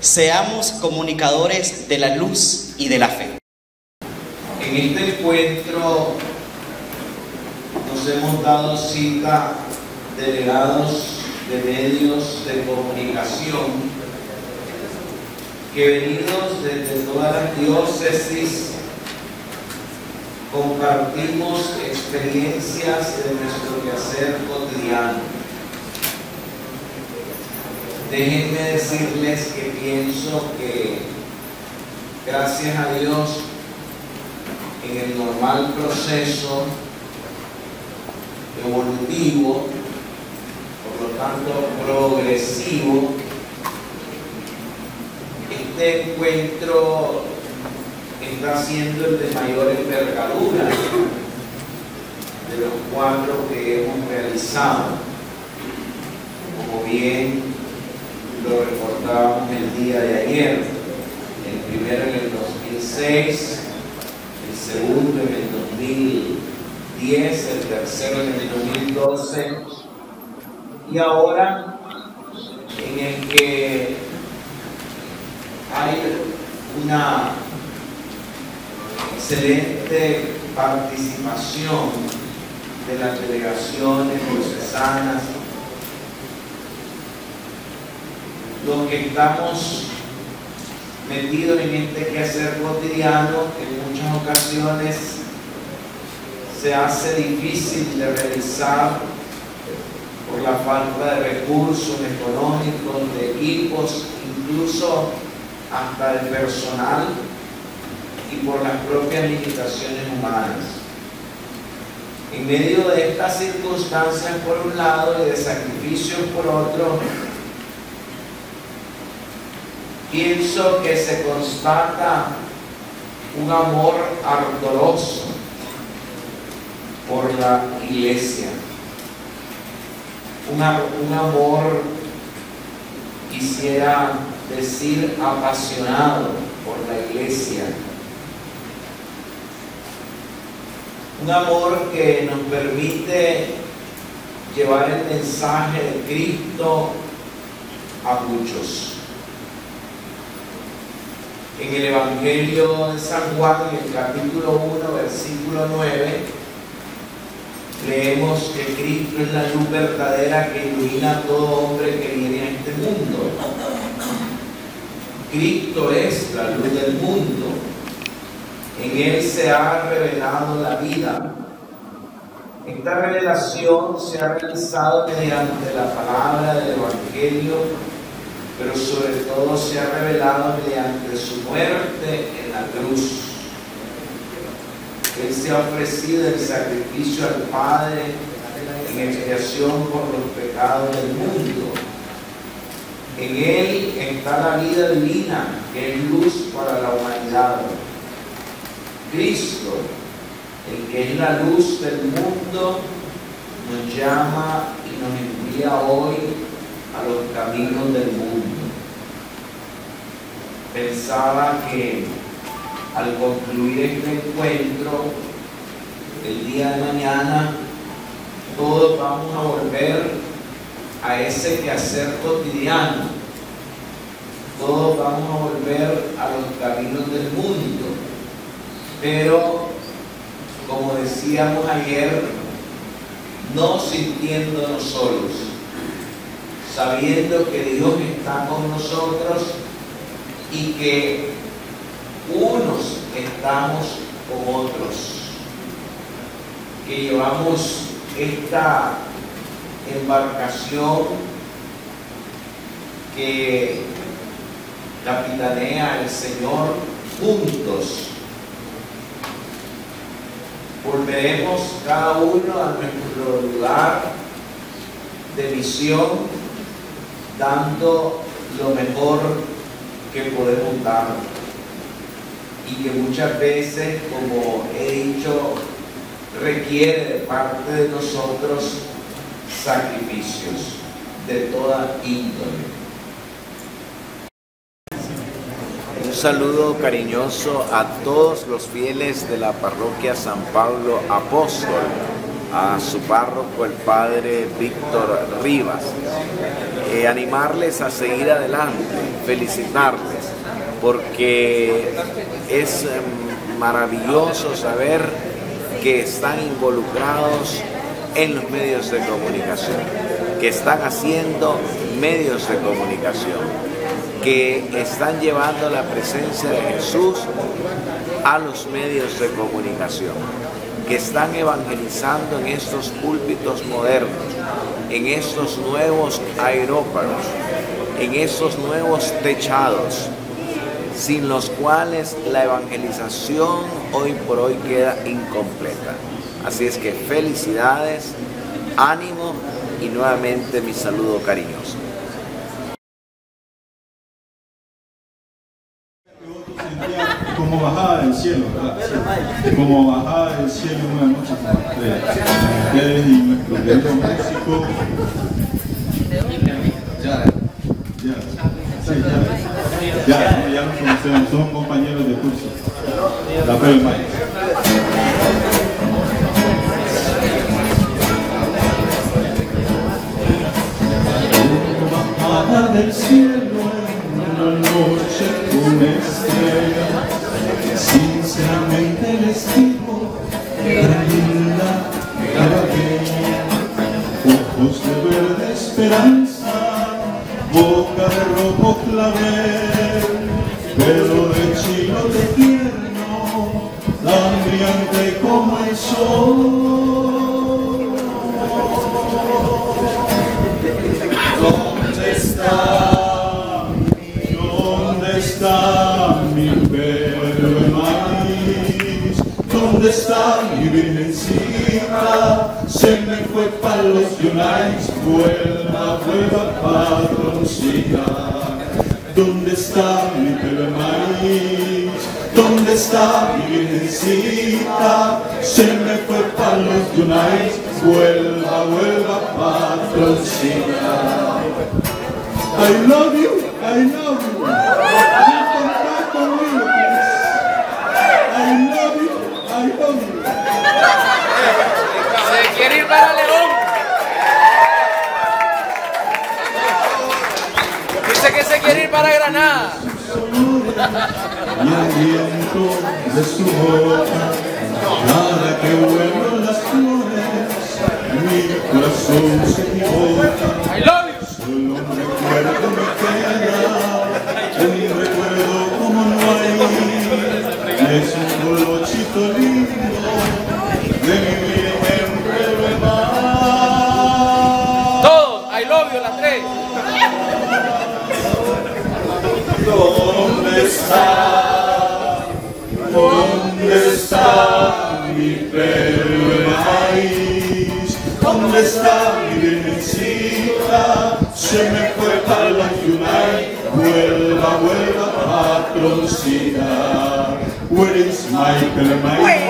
Seamos comunicadores de la luz y de la fe. En este encuentro nos hemos dado cita delegados de medios de comunicación que, venidos desde todas las diócesis, compartimos experiencias de nuestro quehacer cotidiano. Déjenme decirles que pienso que, gracias a Dios, en el normal proceso evolutivo, por lo tanto progresivo, este encuentro está siendo el de mayor envergadura de los cuatro que hemos realizado. Como bien lo recordábamos el día de ayer, el primero en el dos mil seis, el segundo en el dos mil diez, el tercero en el dos mil doce, y ahora en el que hay una excelente participación de las delegaciones diocesanas, los que estamos metidos en este quehacer cotidiano, que en muchas ocasiones se hace difícil de realizar por la falta de recursos económicos, de equipos, incluso hasta de personal, y por las propias limitaciones humanas. En medio de estas circunstancias por un lado y de sacrificios por otro, pienso que se constata un amor ardoroso por la Iglesia, un, un amor, quisiera decir, apasionado por la Iglesia, un amor que nos permite llevar el mensaje de Cristo a muchos. En el Evangelio de San Juan, en el capítulo uno, versículo nueve, leemos que Cristo es la luz verdadera que ilumina a todo hombre que viene a este mundo. Cristo es la luz del mundo. En Él se ha revelado la vida. Esta revelación se ha realizado mediante la palabra del Evangelio, pero sobre todo se ha revelado mediante su muerte en la cruz. Él se ha ofrecido el sacrificio al Padre en expiación por los pecados del mundo. En Él está la vida divina, que es luz para la humanidad. Cristo, el que es la luz del mundo, nos llama y nos envía hoy a los caminos del mundo. Pensaba que al concluir este encuentro, el día de mañana, todos vamos a volver a ese quehacer cotidiano. Todos vamos a volver a los caminos del mundo. Pero, como decíamos ayer, no sintiéndonos solos, sabiendo que Dios está con nosotros y que unos estamos con otros, que llevamos esta embarcación que capitanea el Señor juntos. Volveremos cada uno a nuestro lugar de misión, dando lo mejor que podemos dar, y que muchas veces, como he dicho, requiere de parte de nosotros sacrificios de toda índole. Un saludo cariñoso a todos los fieles de la parroquia San Pablo Apóstol, a su párroco, el padre Víctor Rivas. Eh, animarles a seguir adelante, felicitarles, porque es eh, maravilloso saber que están involucrados en los medios de comunicación, que están haciendo medios de comunicación, que están llevando la presencia de Jesús a los medios de comunicación, que están evangelizando en estos púlpitos modernos, en estos nuevos aeróparos, en estos nuevos techados, sin los cuales la evangelización hoy por hoy queda incompleta. Así es que felicidades, ánimo y nuevamente mi saludo cariñoso. Como bajada del cielo, ¿verdad? Como bajada del cielo una noche como ustedes. Ustedes y nuestro querido México. Ya, ya, sí, ya, ya, no, ya nos conocemos, son compañeros de curso. La P M I. Bajada del cielo en una noche con estrella, sinceramente les digo, era linda, era bella, ojos de verde esperanza, boca de rojo clavel, pelo de chilote tierno, hambriante como el sol. ¿Dónde está, dónde está mi pelo de maíz? ¿Dónde está mi virgencita? Se me fue para los Yunais, vuelva, vuelva patroncita. ¿Dónde está mi pelo de maíz? ¿Dónde está mi virgencita? Se me fue para los Yunais, vuelva, vuelva patroncita. I love you, I love you. Contar conmigo, please. I love you, I love you. Se quiere ir para León. Dice que se quiere ir para Granada. Y el viento de su boca, cada que vuelven las flores, mi corazón se equivoca. I love you. Solo un recuerdo me queda, un recuerdo como no hay, es un colochito lindo de mi virgen de mar. Todos, I love you, las tres. ¿Dónde está? ¿Dónde está mi pelo de maíz? ¿Dónde está mi virgencita? Se me fue para la Yunay, vuelva, vuelva patroncita. Where is my pelo de maíz?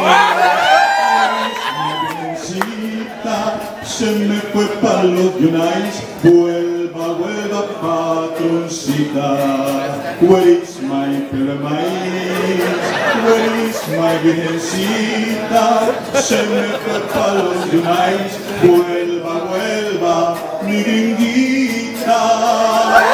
Mi virgencita, se me fue para los Yunay, vuelva, vuelva patroncita. Where is my pelo de maíz? Where is my virgencita? Se me fue para los Yunay, vuelva, vuelva, mi gringuita.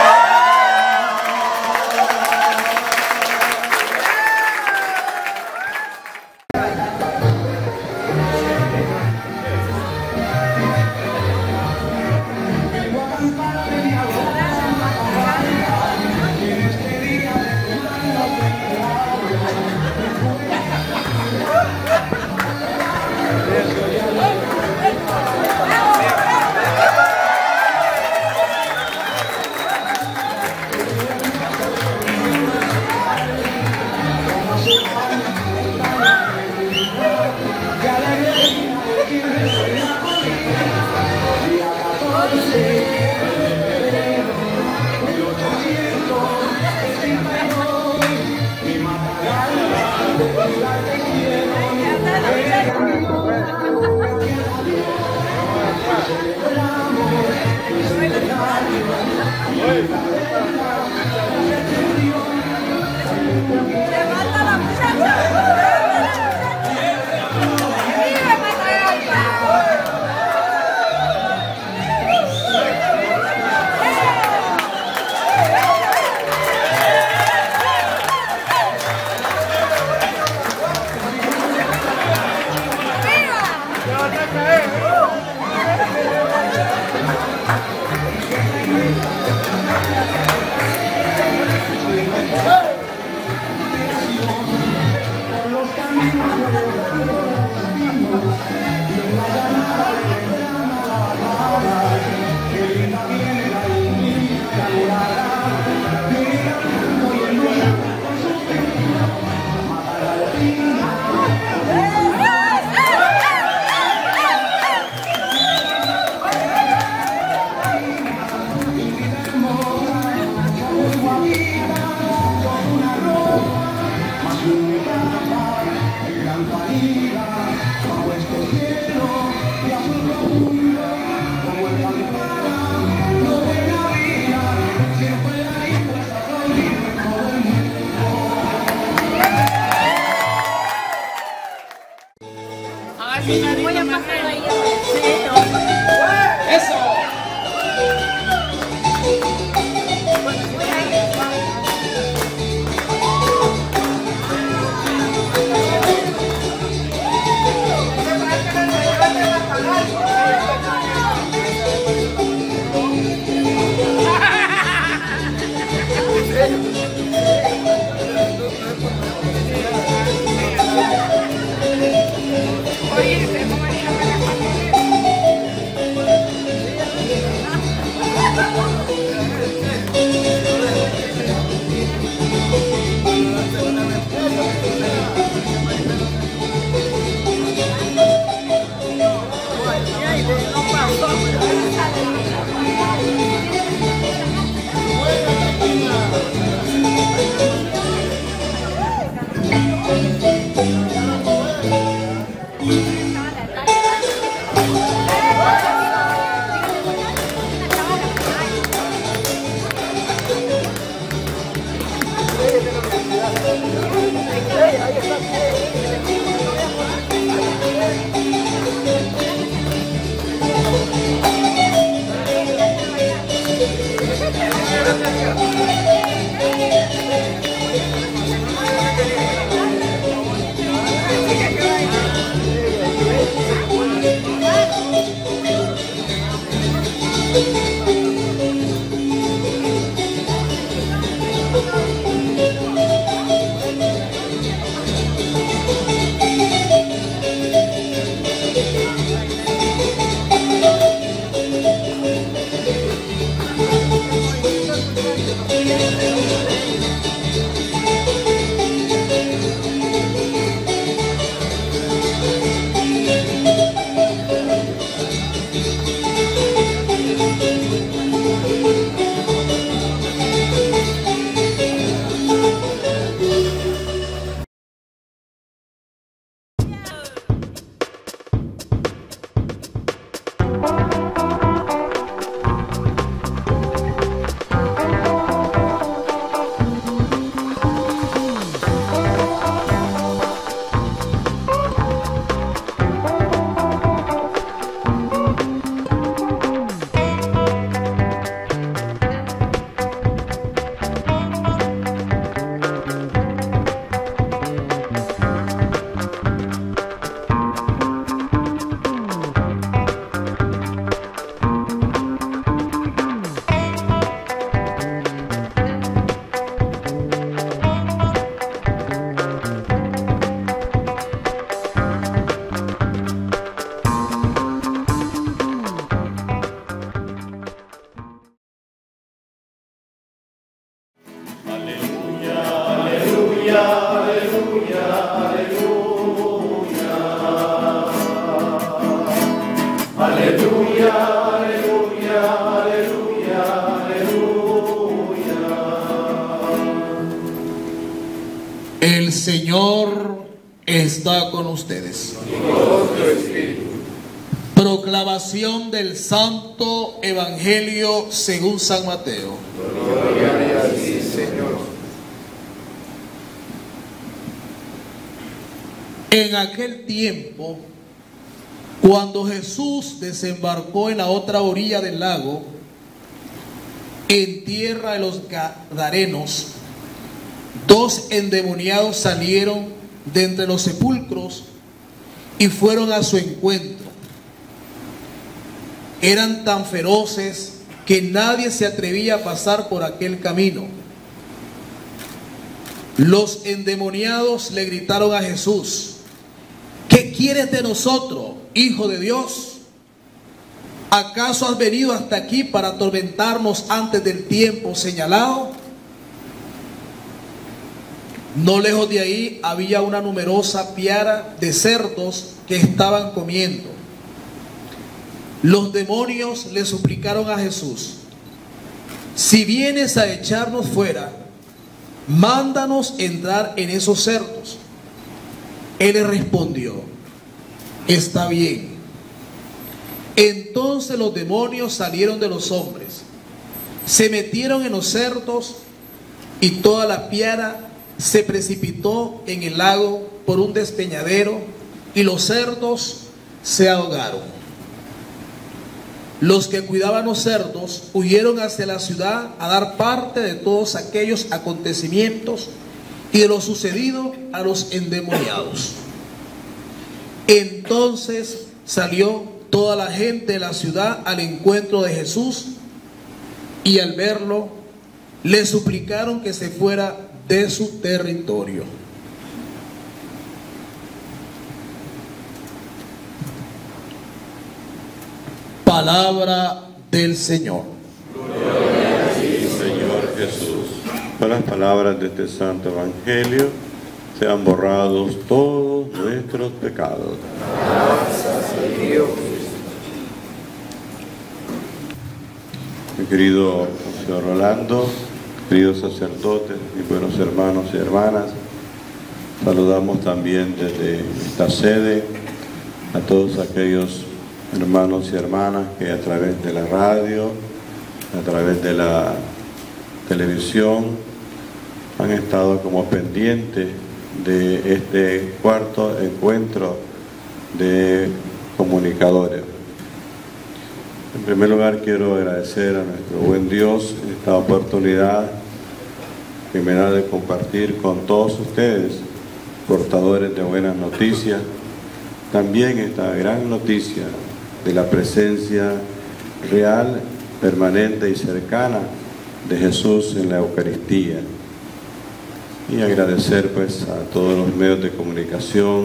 ¡Levanta la muchacha! El Señor está con ustedes. Proclamación del Santo Evangelio según San Mateo. Gloria a ti, Señor. En aquel tiempo, cuando Jesús desembarcó en la otra orilla del lago, en tierra de los Gadarenos, dos endemoniados salieron de entre los sepulcros y fueron a su encuentro. eran tan feroces que nadie se atrevía a pasar por aquel camino. Los endemoniados le gritaron a Jesús: ¿qué quieres de nosotros, Hijo de Dios? ¿Acaso has venido hasta aquí para atormentarnos antes del tiempo señalado? No lejos de ahí había una numerosa piara de cerdos que estaban comiendo. Los demonios le suplicaron a Jesús: si vienes a echarnos fuera, mándanos entrar en esos cerdos. Él le respondió: está bien. Entonces los demonios salieron de los hombres, se metieron en los cerdos, y toda la piara se precipitó en el lago por un despeñadero, y los cerdos se ahogaron. Los que cuidaban los cerdos huyeron hacia la ciudad a dar parte de todos aquellos acontecimientos y de lo sucedido a los endemoniados. Entonces salió toda la gente de la ciudad al encuentro de Jesús, y al verlo le suplicaron que se fuera de su territorio. Palabra del Señor. Gloria a ti, Señor Jesús. Con las palabras de este santo evangelio sean borrados todos nuestros pecados. Gracias a Dios. Mi querido señor Rolando, queridos sacerdotes, mis buenos hermanos y hermanas, saludamos también desde esta sede a todos aquellos hermanos y hermanas que a través de la radio, a través de la televisión, han estado como pendientes de este cuarto encuentro de comunicadores. En primer lugar, quiero agradecer a nuestro buen Dios esta oportunidad que me da de compartir con todos ustedes, portadores de buenas noticias, también esta gran noticia de la presencia real, permanente y cercana de Jesús en la Eucaristía. Y agradecer pues a todos los medios de comunicación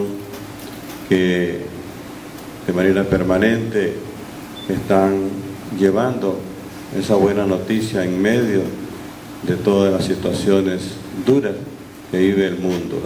que de manera permanente están llevando esa buena noticia en medio de todas las situaciones duras que vive el mundo.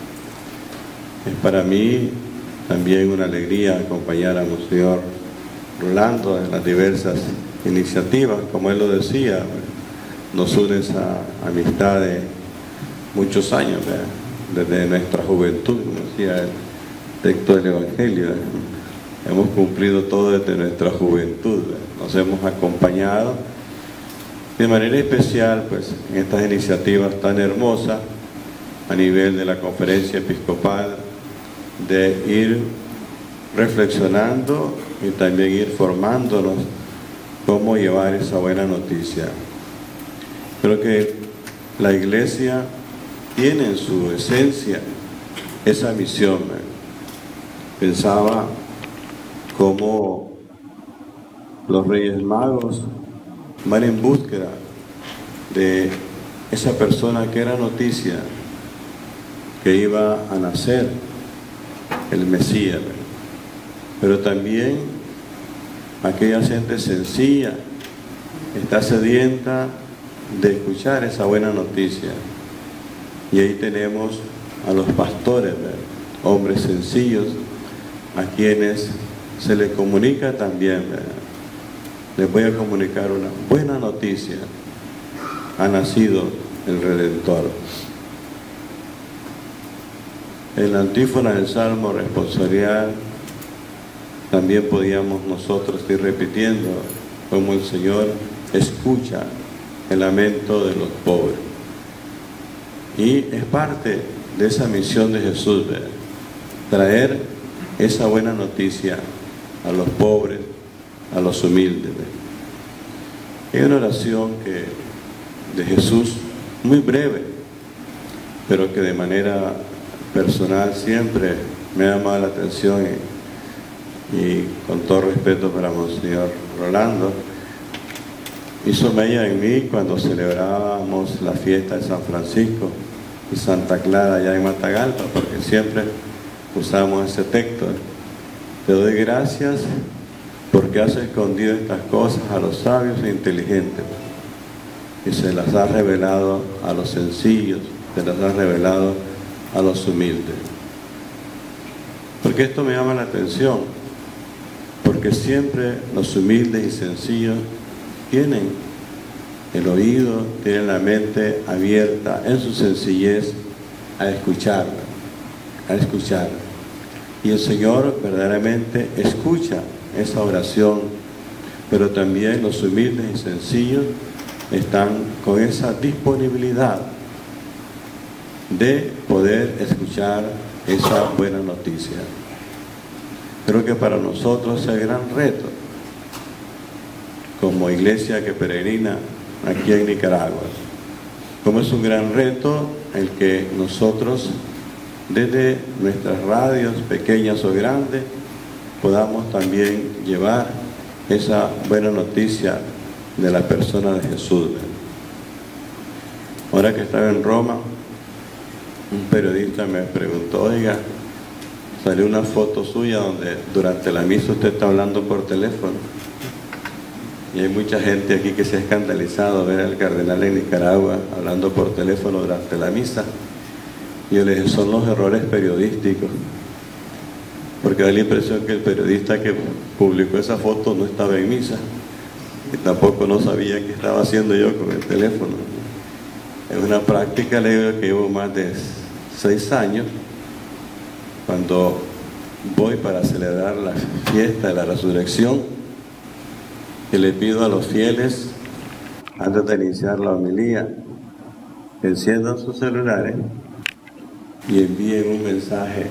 Es para mí también una alegría acompañar a Monseñor Rolando en las diversas iniciativas. Como él lo decía, nos une esa amistad de muchos años, ¿verdad? Desde nuestra juventud, como decía el texto del Evangelio, ¿verdad? Hemos cumplido todo desde nuestra juventud, ¿verdad? Nos hemos acompañado de manera especial pues en estas iniciativas tan hermosas a nivel de la Conferencia Episcopal, de ir reflexionando y también ir formándonos cómo llevar esa buena noticia. Creo que la Iglesia tiene en su esencia esa misión. Pensaba cómo los Reyes Magos van en búsqueda de esa persona que era noticia, que iba a nacer el Mesías, pero también aquella gente sencilla está sedienta de escuchar esa buena noticia. Y ahí tenemos a los pastores, ¿verdad? Hombres sencillos a quienes se les comunica también, ¿verdad? Les voy a comunicar una buena noticia: ha nacido el Redentor. En la antífona del Salmo responsorial también podíamos nosotros ir repitiendo cómo el Señor escucha el lamento de los pobres. Y es parte de esa misión de Jesús, ¿verdad? Traer esa buena noticia a los pobres, a los humildes, ¿verdad? Hay una oración que, de Jesús, muy breve, pero que de manera personal siempre me ha llamado la atención y y con todo respeto para Monseñor Rolando, hizo mella en mí cuando celebrábamos la fiesta de San Francisco y Santa Clara allá en Matagalpa, porque siempre usamos ese texto. Te doy gracias porque has escondido estas cosas a los sabios e inteligentes y se las has revelado a los sencillos, se las has revelado a los humildes. Porque esto me llama la atención, porque siempre los humildes y sencillos tienen el oído, tienen la mente abierta en su sencillez a escucharla, a escucharla. Y el Señor verdaderamente escucha esa oración, pero también los humildes y sencillos están con esa disponibilidad de poder escuchar esa buena noticia. Creo que para nosotros es el gran reto, como iglesia que peregrina aquí en Nicaragua, como es un gran reto el que nosotros desde nuestras radios pequeñas o grandes podamos también llevar esa buena noticia de la persona de Jesús. Ahora que estaba en Roma, un periodista me preguntó, oiga, salió una foto suya donde durante la misa usted está hablando por teléfono. Y hay mucha gente aquí que se ha escandalizado ver al cardenal en Nicaragua hablando por teléfono durante la misa. Y yo le dije, son los errores periodísticos. Porque da la impresión que el periodista que publicó esa foto no estaba en misa. Y tampoco no sabía qué estaba haciendo yo con el teléfono. Es una práctica, le digo, que llevo más de seis años. Cuando voy para celebrar la fiesta de la resurrección, que le pido a los fieles, antes de iniciar la homilía, que enciendan sus celulares y envíen un mensaje,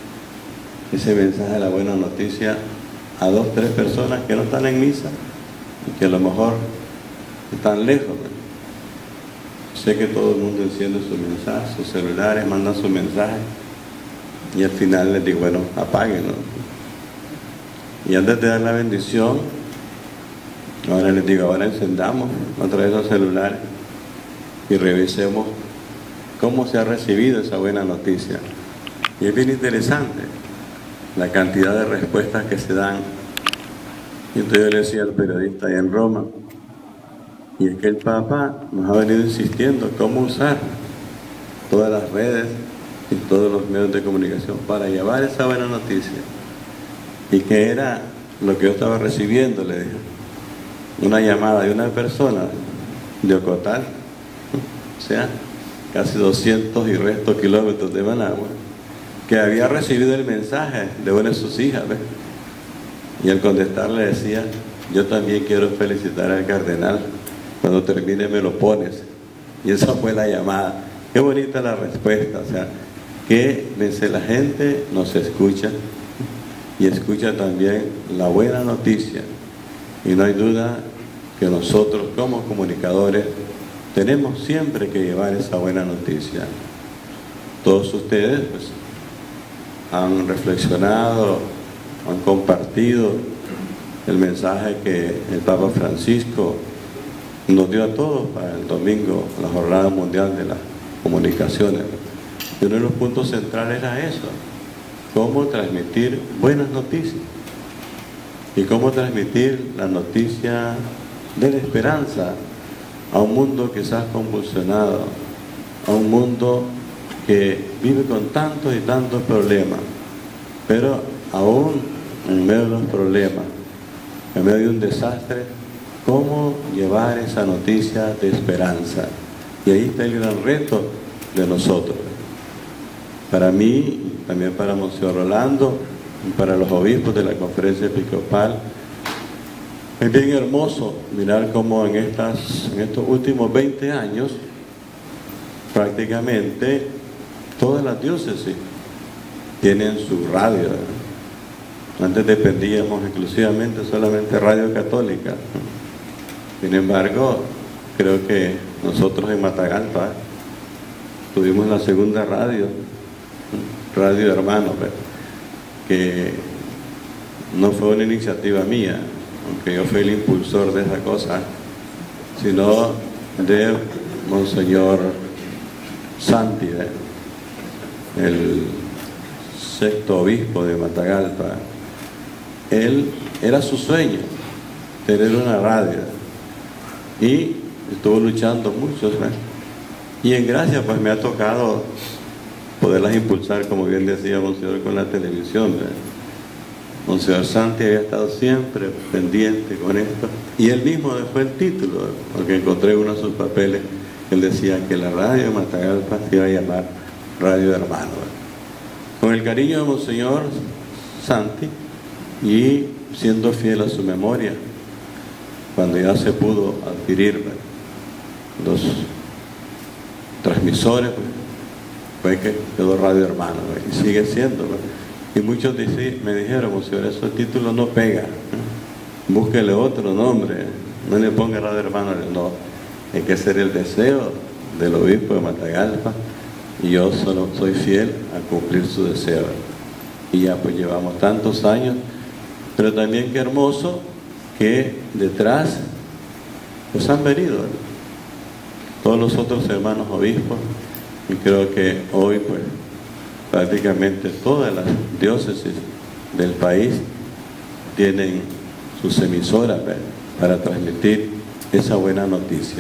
ese mensaje de la buena noticia, a dos, tres personas que no están en misa y que a lo mejor están lejos. Sé que todo el mundo enciende su mensaje, sus celulares, mandan su mensaje y al final les digo, bueno, apáguenlo. Y antes de dar la bendición, ahora les digo, ahora encendamos otra vez los celulares y revisemos cómo se ha recibido esa buena noticia. Y es bien interesante la cantidad de respuestas que se dan. Y entonces yo le decía al periodista allá en Roma, y es que el Papa nos ha venido insistiendo cómo usar todas las redes y todos los medios de comunicación para llevar esa buena noticia. Y que era lo que yo estaba recibiendo, le dije, una llamada de una persona de Ocotal, o sea, casi doscientos y restos kilómetros de Managua, que había recibido el mensaje de una de sus hijas, ¿ves? Y al contestar le decía, yo también quiero felicitar al cardenal, cuando termine me lo pones. Y esa fue la llamada. Qué bonita la respuesta, o sea, que desde la gente nos escucha y escucha también la buena noticia. Y no hay duda que nosotros como comunicadores tenemos siempre que llevar esa buena noticia. Todos ustedes pues, han reflexionado, han compartido el mensaje que el Papa Francisco nos dio a todos para el domingo, la Jornada Mundial de las Comunicaciones. Y uno de los puntos centrales era eso, cómo transmitir buenas noticias y cómo transmitir la noticia de la esperanza a un mundo quizás convulsionado, a un mundo que vive con tantos y tantos problemas, pero aún en medio de los problemas, en medio de un desastre, cómo llevar esa noticia de esperanza. Y ahí está el gran reto de nosotros. Para mí, también para Monseñor Rolando, y para los obispos de la Conferencia Episcopal, es bien hermoso mirar cómo en, estas, en estos últimos veinte años, prácticamente todas las diócesis tienen su radio. Antes dependíamos exclusivamente solamente Radio Católica. Sin embargo, creo que nosotros en Matagalpa tuvimos la segunda radio, Radio Hermano, que no fue una iniciativa mía, aunque yo fui el impulsor de esa cosa, sino de Monseñor Santi, ¿eh? el sexto obispo de Matagalpa. Él era su sueño tener una radio y estuvo luchando mucho, ¿eh? Y en gracia pues me ha tocado poderlas impulsar, como bien decía Monseñor, con la televisión, ¿eh? Monseñor Santi había estado siempre pendiente con esto y él mismo dejó el título, ¿eh? Porque encontré uno de sus papeles, él decía que la radio de Matagalpa se iba a llamar Radio Hermano, ¿eh? Con el cariño de Monseñor Santi y siendo fiel a su memoria, cuando ya se pudo adquirir, ¿eh? los transmisores, pues, fue que quedó Radio Hermano, ¿eh? Y sigue siendo, ¿eh? Y muchos me dijeron, Monseñor, ese título no pega, ¿eh? Búsquele otro nombre, ¿eh? No le ponga Radio Hermano, no, hay que ser el deseo del obispo de Matagalpa y yo solo soy fiel a cumplir su deseo, ¿eh? Y ya pues llevamos tantos años, pero también qué hermoso que detrás pues han venido, ¿eh? Todos los otros hermanos obispos, y creo que hoy pues prácticamente todas las diócesis del país tienen sus emisoras, ¿eh? Para transmitir esa buena noticia.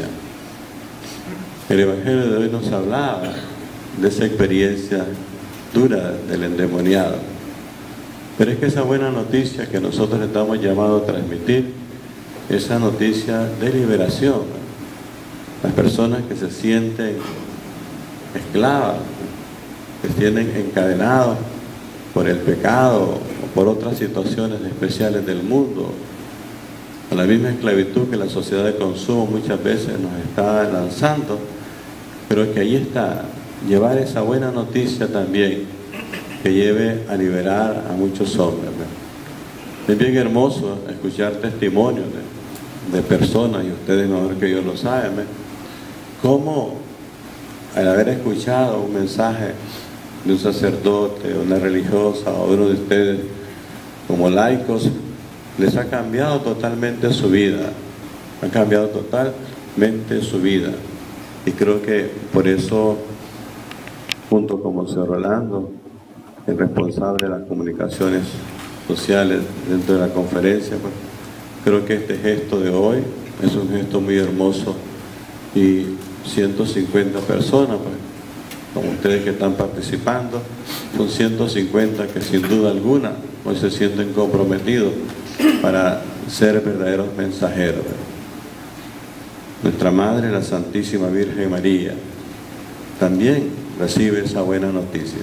El Evangelio de hoy nos hablaba de esa experiencia dura del endemoniado, pero es que esa buena noticia que nosotros estamos llamados a transmitir, esa noticia de liberación, ¿eh? Las personas que se sienten esclavas, que se tienen encadenados por el pecado o por otras situaciones especiales del mundo, a la misma esclavitud que la sociedad de consumo muchas veces nos está lanzando, pero que ahí está, llevar esa buena noticia también, que lleve a liberar a muchos hombres, ¿no? Es bien hermoso escuchar testimonios de, de personas, y ustedes mejor que yo lo saben, ¿no? Cómo al haber escuchado un mensaje de un sacerdote, una religiosa o uno de ustedes como laicos, les ha cambiado totalmente su vida, ha cambiado totalmente su vida. Y creo que por eso, junto con Monseñor Rolando, el responsable de las comunicaciones sociales dentro de la conferencia, pues, creo que este gesto de hoy es un gesto muy hermoso, y ciento cincuenta personas, pues, como ustedes que están participando, son ciento cincuenta que sin duda alguna hoy se sienten comprometidos para ser verdaderos mensajeros. Nuestra Madre, la Santísima Virgen María, también recibe esa buena noticia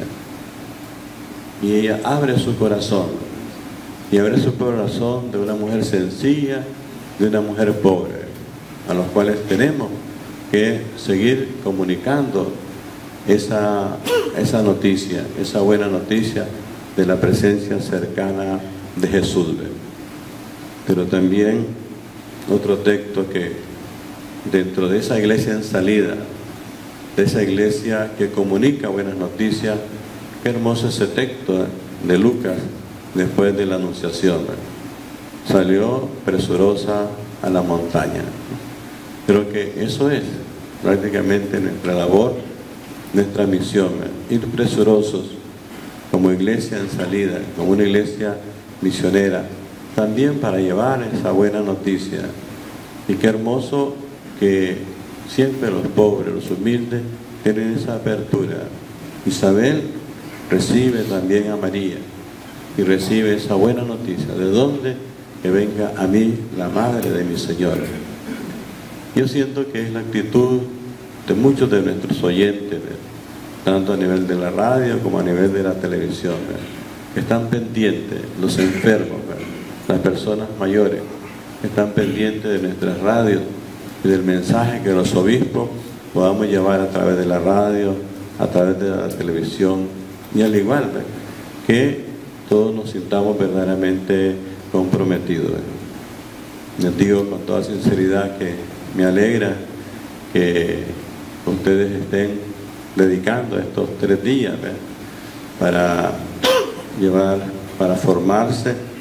y ella abre su corazón, y abre su corazón de una mujer sencilla, de una mujer pobre, a los cuales tenemos que seguir comunicando esa, esa noticia, esa buena noticia de la presencia cercana de Jesús. Pero también otro texto que dentro de esa iglesia en salida, de esa iglesia que comunica buenas noticias, qué hermoso ese texto de Lucas después de la Anunciación. Salió presurosa a la montaña. Creo que eso es prácticamente nuestra labor, nuestra misión, ir presurosos como iglesia en salida, como una iglesia misionera, también para llevar esa buena noticia. Y qué hermoso que siempre los pobres, los humildes, tienen esa apertura. Isabel recibe también a María y recibe esa buena noticia. ¿De dónde? Que venga a mí la madre de mi Señor. Yo siento que es la actitud de muchos de nuestros oyentes, tanto a nivel de la radio como a nivel de la televisión, que están pendientes, los enfermos, las personas mayores, que están pendientes de nuestras radios y del mensaje que los obispos podamos llevar a través de la radio, a través de la televisión, y al igual que todos nos sintamos verdaderamente comprometidos. Les digo con toda sinceridad que me alegra que ustedes estén dedicando estos tres días, ¿ves?, para llevar, para formarse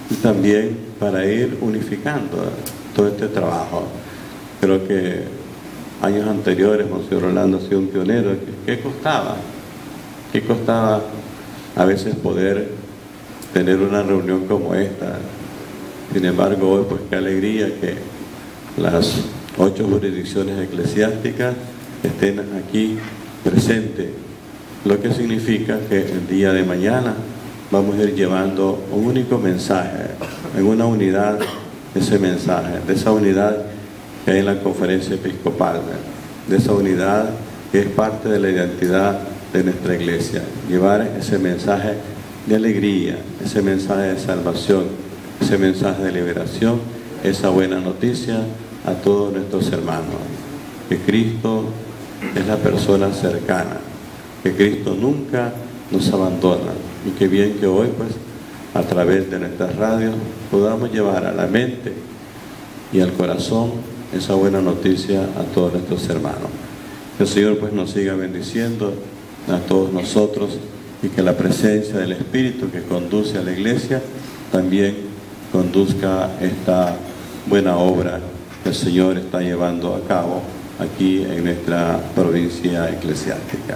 y también para ir unificando todo este trabajo. Creo que años anteriores, Monseñor Rolando ha sido un pionero. ¿Qué costaba? ¿Qué costaba a veces poder tener una reunión como esta? Sin embargo, hoy, pues qué alegría que las ocho jurisdicciones eclesiásticas estén aquí presentes, lo que significa que el día de mañana vamos a ir llevando un único mensaje, en una unidad, ese mensaje, de esa unidad que hay en la conferencia episcopal, de esa unidad que es parte de la identidad de nuestra iglesia, llevar ese mensaje de alegría, ese mensaje de salvación, ese mensaje de liberación, esa buena noticia a todos nuestros hermanos, que Cristo es la persona cercana, que Cristo nunca nos abandona, y que bien que hoy, pues, a través de nuestras radios podamos llevar a la mente y al corazón esa buena noticia a todos nuestros hermanos. Que el Señor, pues, nos siga bendiciendo a todos nosotros, y que la presencia del Espíritu que conduce a la iglesia también conduzca esta buena obra que el Señor está llevando a cabo aquí en nuestra provincia eclesiástica.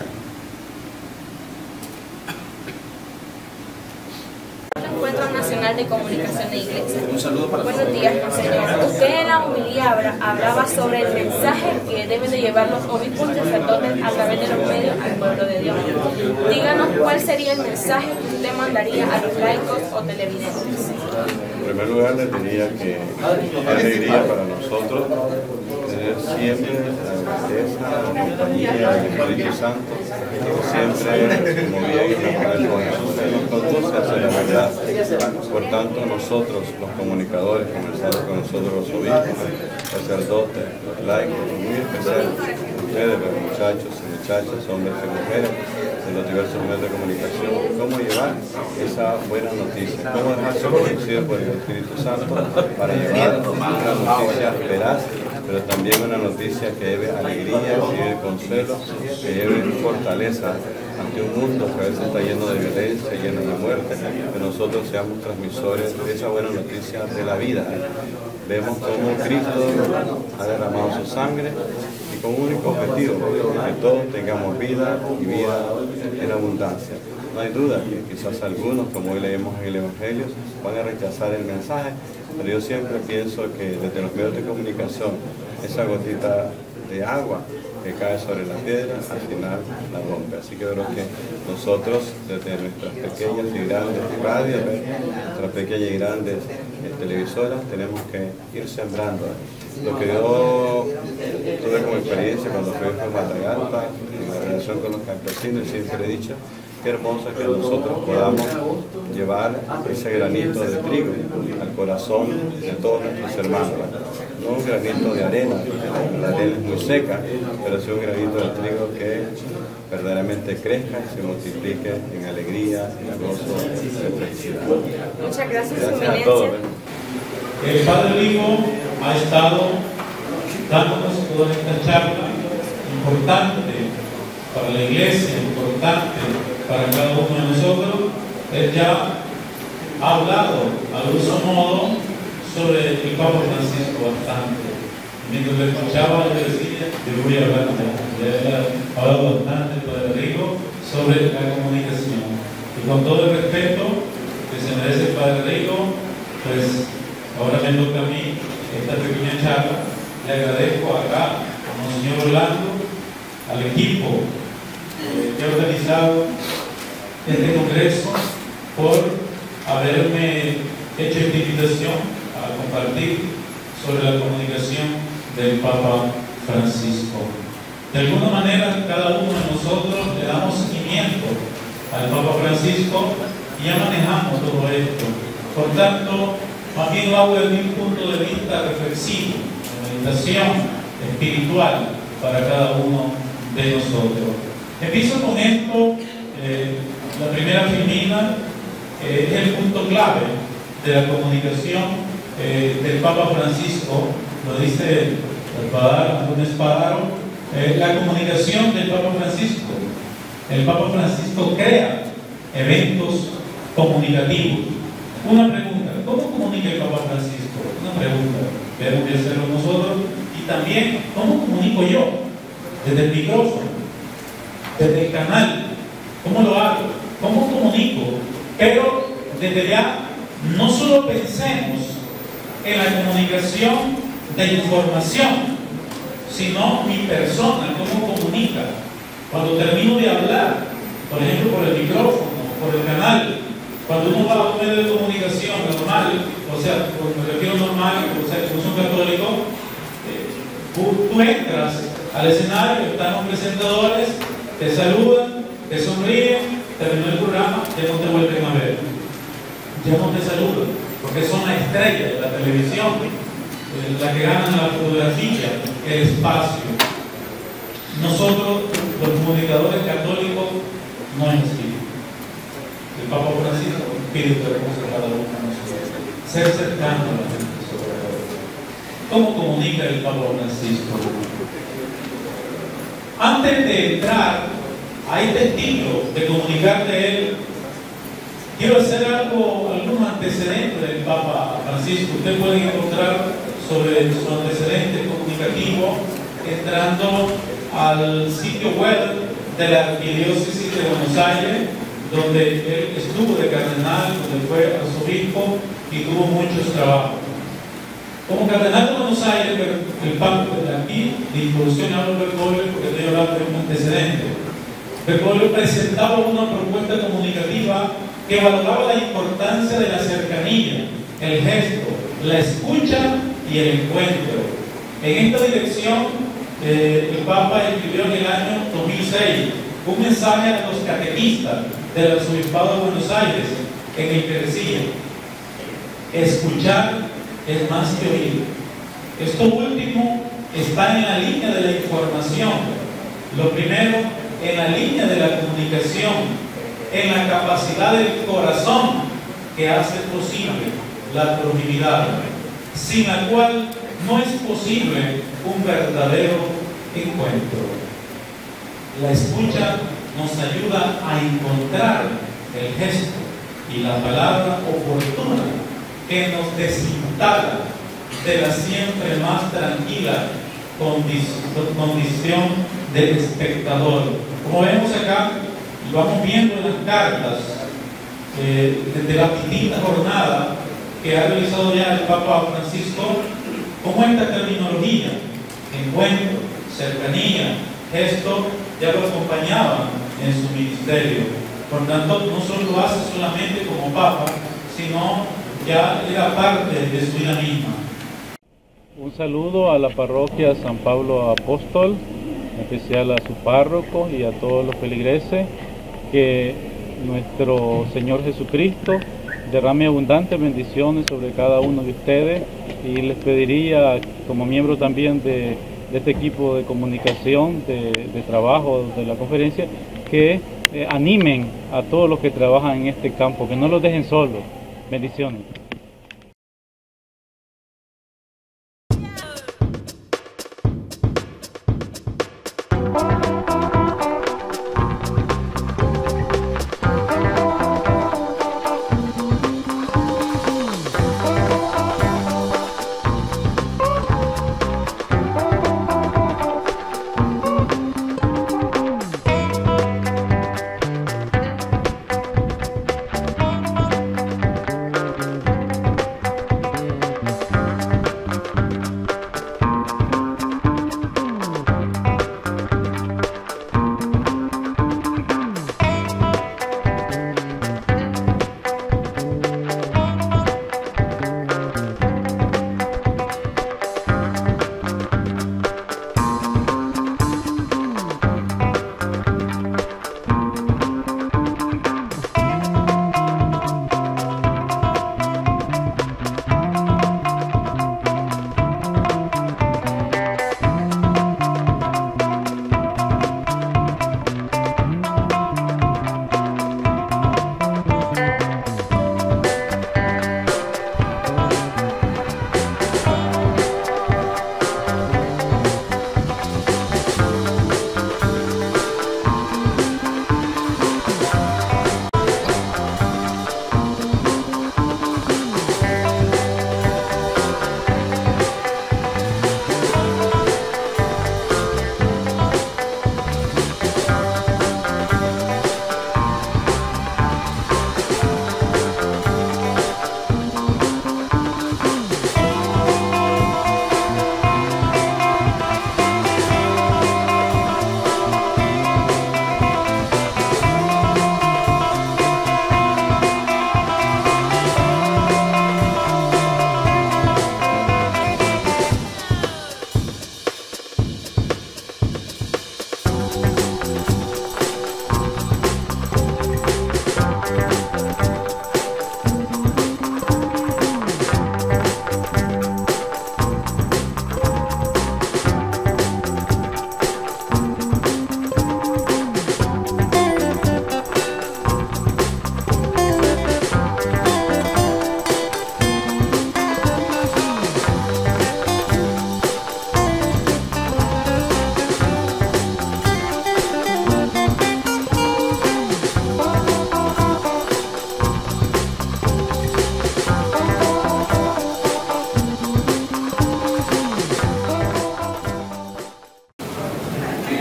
Encuentro Nacional de Comunicación de Iglesia. Un saludo para Buenos días, Monseñor. Usted en la homilía habla- hablaba sobre el mensaje que deben de llevar los obispos y sacerdotes a través de los medios al pueblo de Dios. Díganos cuál sería el mensaje que usted mandaría a los laicos o televidentes. En primer lugar, les diría que es alegría para nosotros tener siempre la grandeza, la compañía del Espíritu Santo, que siempre, como bien el Jesús nos conduce hacia la verdad. Por tanto, nosotros, los comunicadores, comenzando con nosotros los obispos, sacerdotes, laicos, muy especial, ustedes, los muchachos y muchachas, hombres y mujeres, de los diversos medios de comunicación, cómo llevar esa buena noticia, cómo dejarse conducir por el Espíritu Santo para llevar una noticia veraz, pero también una noticia que lleve alegría, que lleve consuelo, que lleve fortaleza ante un mundo que a veces está lleno de violencia, lleno de muerte, que nosotros seamos transmisores de esa buena noticia de la vida. Vemos cómo Cristo ha derramado su sangre y con un único objetivo, que todos tengamos vida y vida en abundancia. No hay duda que quizás algunos, como hoy leemos en el Evangelio, van a rechazar el mensaje, pero yo siempre pienso que desde los medios de comunicación, esa gotita de agua que cae sobre la piedra, al final la rompe. Así que creo que nosotros, desde nuestras pequeñas y grandes radios, nuestras pequeñas y grandes eh, televisoras, tenemos que ir sembrando. Lo que yo tuve como experiencia cuando fui a Matagalpa, en la relación con los campesinos, siempre he dicho, qué hermoso es que nosotros podamos llevar ese granito de trigo al corazón de todos nuestros hermanos. No un granito de arena, la arena es muy seca, pero sí un granito de trigo que verdaderamente crezca y se multiplique en alegría, en gozo, en felicidad. Muchas gracias, Gracias Su a todos. Eminencia. El Padre Rigo ha estado dándonos toda esta charla importante para la iglesia, importante para cada uno de nosotros. Él ya ha hablado a grosso modo sobre el Papa Francisco bastante. Mientras lo escuchaba, yo decía, yo voy a hablar de él, ha hablado bastante el Padre Rigo sobre la comunicación. Y con todo el respeto que se merece el Padre Rigo, pues ahora me toca a mí esta pequeña charla. Le agradezco acá a Monseñor Orlando, al equipo eh, que ha organizado este congreso, por haberme hecho esta invitación a compartir sobre la comunicación del Papa Francisco. De alguna manera, cada uno de nosotros le damos seguimiento al Papa Francisco y ya manejamos todo esto. Por tanto, más bien lo hago desde un punto de vista reflexivo, de meditación espiritual para cada uno de nosotros. Empiezo con esto, eh, la primera femina eh, es el punto clave de la comunicación eh, del Papa Francisco, lo dice el Padre Antonio Espadaro, eh, la comunicación del Papa Francisco. El Papa Francisco crea eventos comunicativos. Una pregunta, ¿cómo ¿cómo comunica el Papa Francisco? Una pregunta, debemos de hacerlo nosotros. Y también, ¿cómo comunico yo? Desde el micrófono, desde el canal, ¿cómo lo hago? ¿Cómo comunico? Pero desde ya, no solo pensemos en la comunicación de información, sino mi persona, cómo comunica. Cuando termino de hablar, por ejemplo, por el micrófono, por el canal, cuando uno va a un medio de comunicación normal, o sea, me refiero normal, o sea, como son católico, eh, tú, tú entras al escenario, están los presentadores, te saludan, te sonríen, terminó el programa, ya no te vuelven a ver, ya no te saludan, porque son la estrella de la televisión, eh, la que ganan la fotografía, el espacio. Nosotros, los comunicadores católicos, no es así. El Papa Francisco pide que recursos cada uno de nosotros, ser cercano a la gente sobre todo. ¿Cómo comunica el Papa Francisco? Antes de entrar a este estilo de comunicar de él, quiero hacer algo, algunos antecedentes del Papa Francisco. Ustedes pueden encontrar sobre su antecedente comunicativo entrando al sitio web de la Arquidiócesis de Buenos Aires, donde él estuvo de cardenal, donde fue arzobispo y tuvo muchos trabajos. Como cardenal de Buenos Aires, el Papa de aquí, de introducción hablo de Bergoglio porque estoy hablando de un antecedente. Bergoglio presentaba una propuesta comunicativa que valoraba la importancia de la cercanía, el gesto, la escucha y el encuentro. En esta dirección, eh, el Papa escribió en el año dos mil seis un mensaje a los catequistas del Arzobispado de Buenos Aires, en el que decía: escuchar es más que oír. Esto último está en la línea de la información. Lo primero, en la línea de la comunicación, en la capacidad del corazón que hace posible la proximidad, sin la cual no es posible un verdadero encuentro. La escucha nos ayuda a encontrar el gesto y la palabra oportuna que nos desinstala de la siempre más tranquila condición del espectador. Como vemos acá, y vamos viendo en las cartas, eh, desde la distinta jornada que ha realizado ya el Papa Francisco, como esta terminología, encuentro, cercanía, gesto, ya lo acompañaban en su ministerio. Por tanto, no solo lo hace solamente como Papa, sino ya era parte de su vida misma. Un saludo a la parroquia San Pablo Apóstol, en especial a su párroco y a todos los feligreses. Que nuestro Señor Jesucristo derrame abundantes bendiciones sobre cada uno de ustedes, y les pediría, como miembro también de, de este equipo de comunicación, de, de trabajo de la conferencia, que eh, animen a todos los que trabajan en este campo, que no los dejen solos. Bendiciones.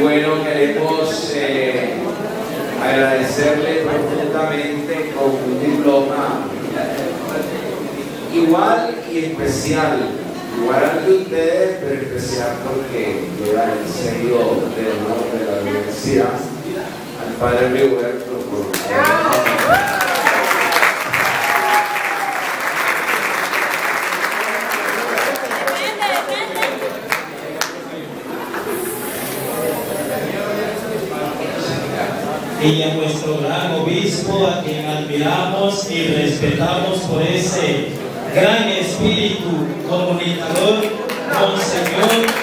bueno, queremos eh, agradecerle profundamente con un diploma igual y especial, igual al de ustedes, pero especial porque lleva el sello de honor de la universidad al padre Rigoberto por y a nuestro gran obispo, a quien admiramos y respetamos por ese gran espíritu comunicador, Monseñor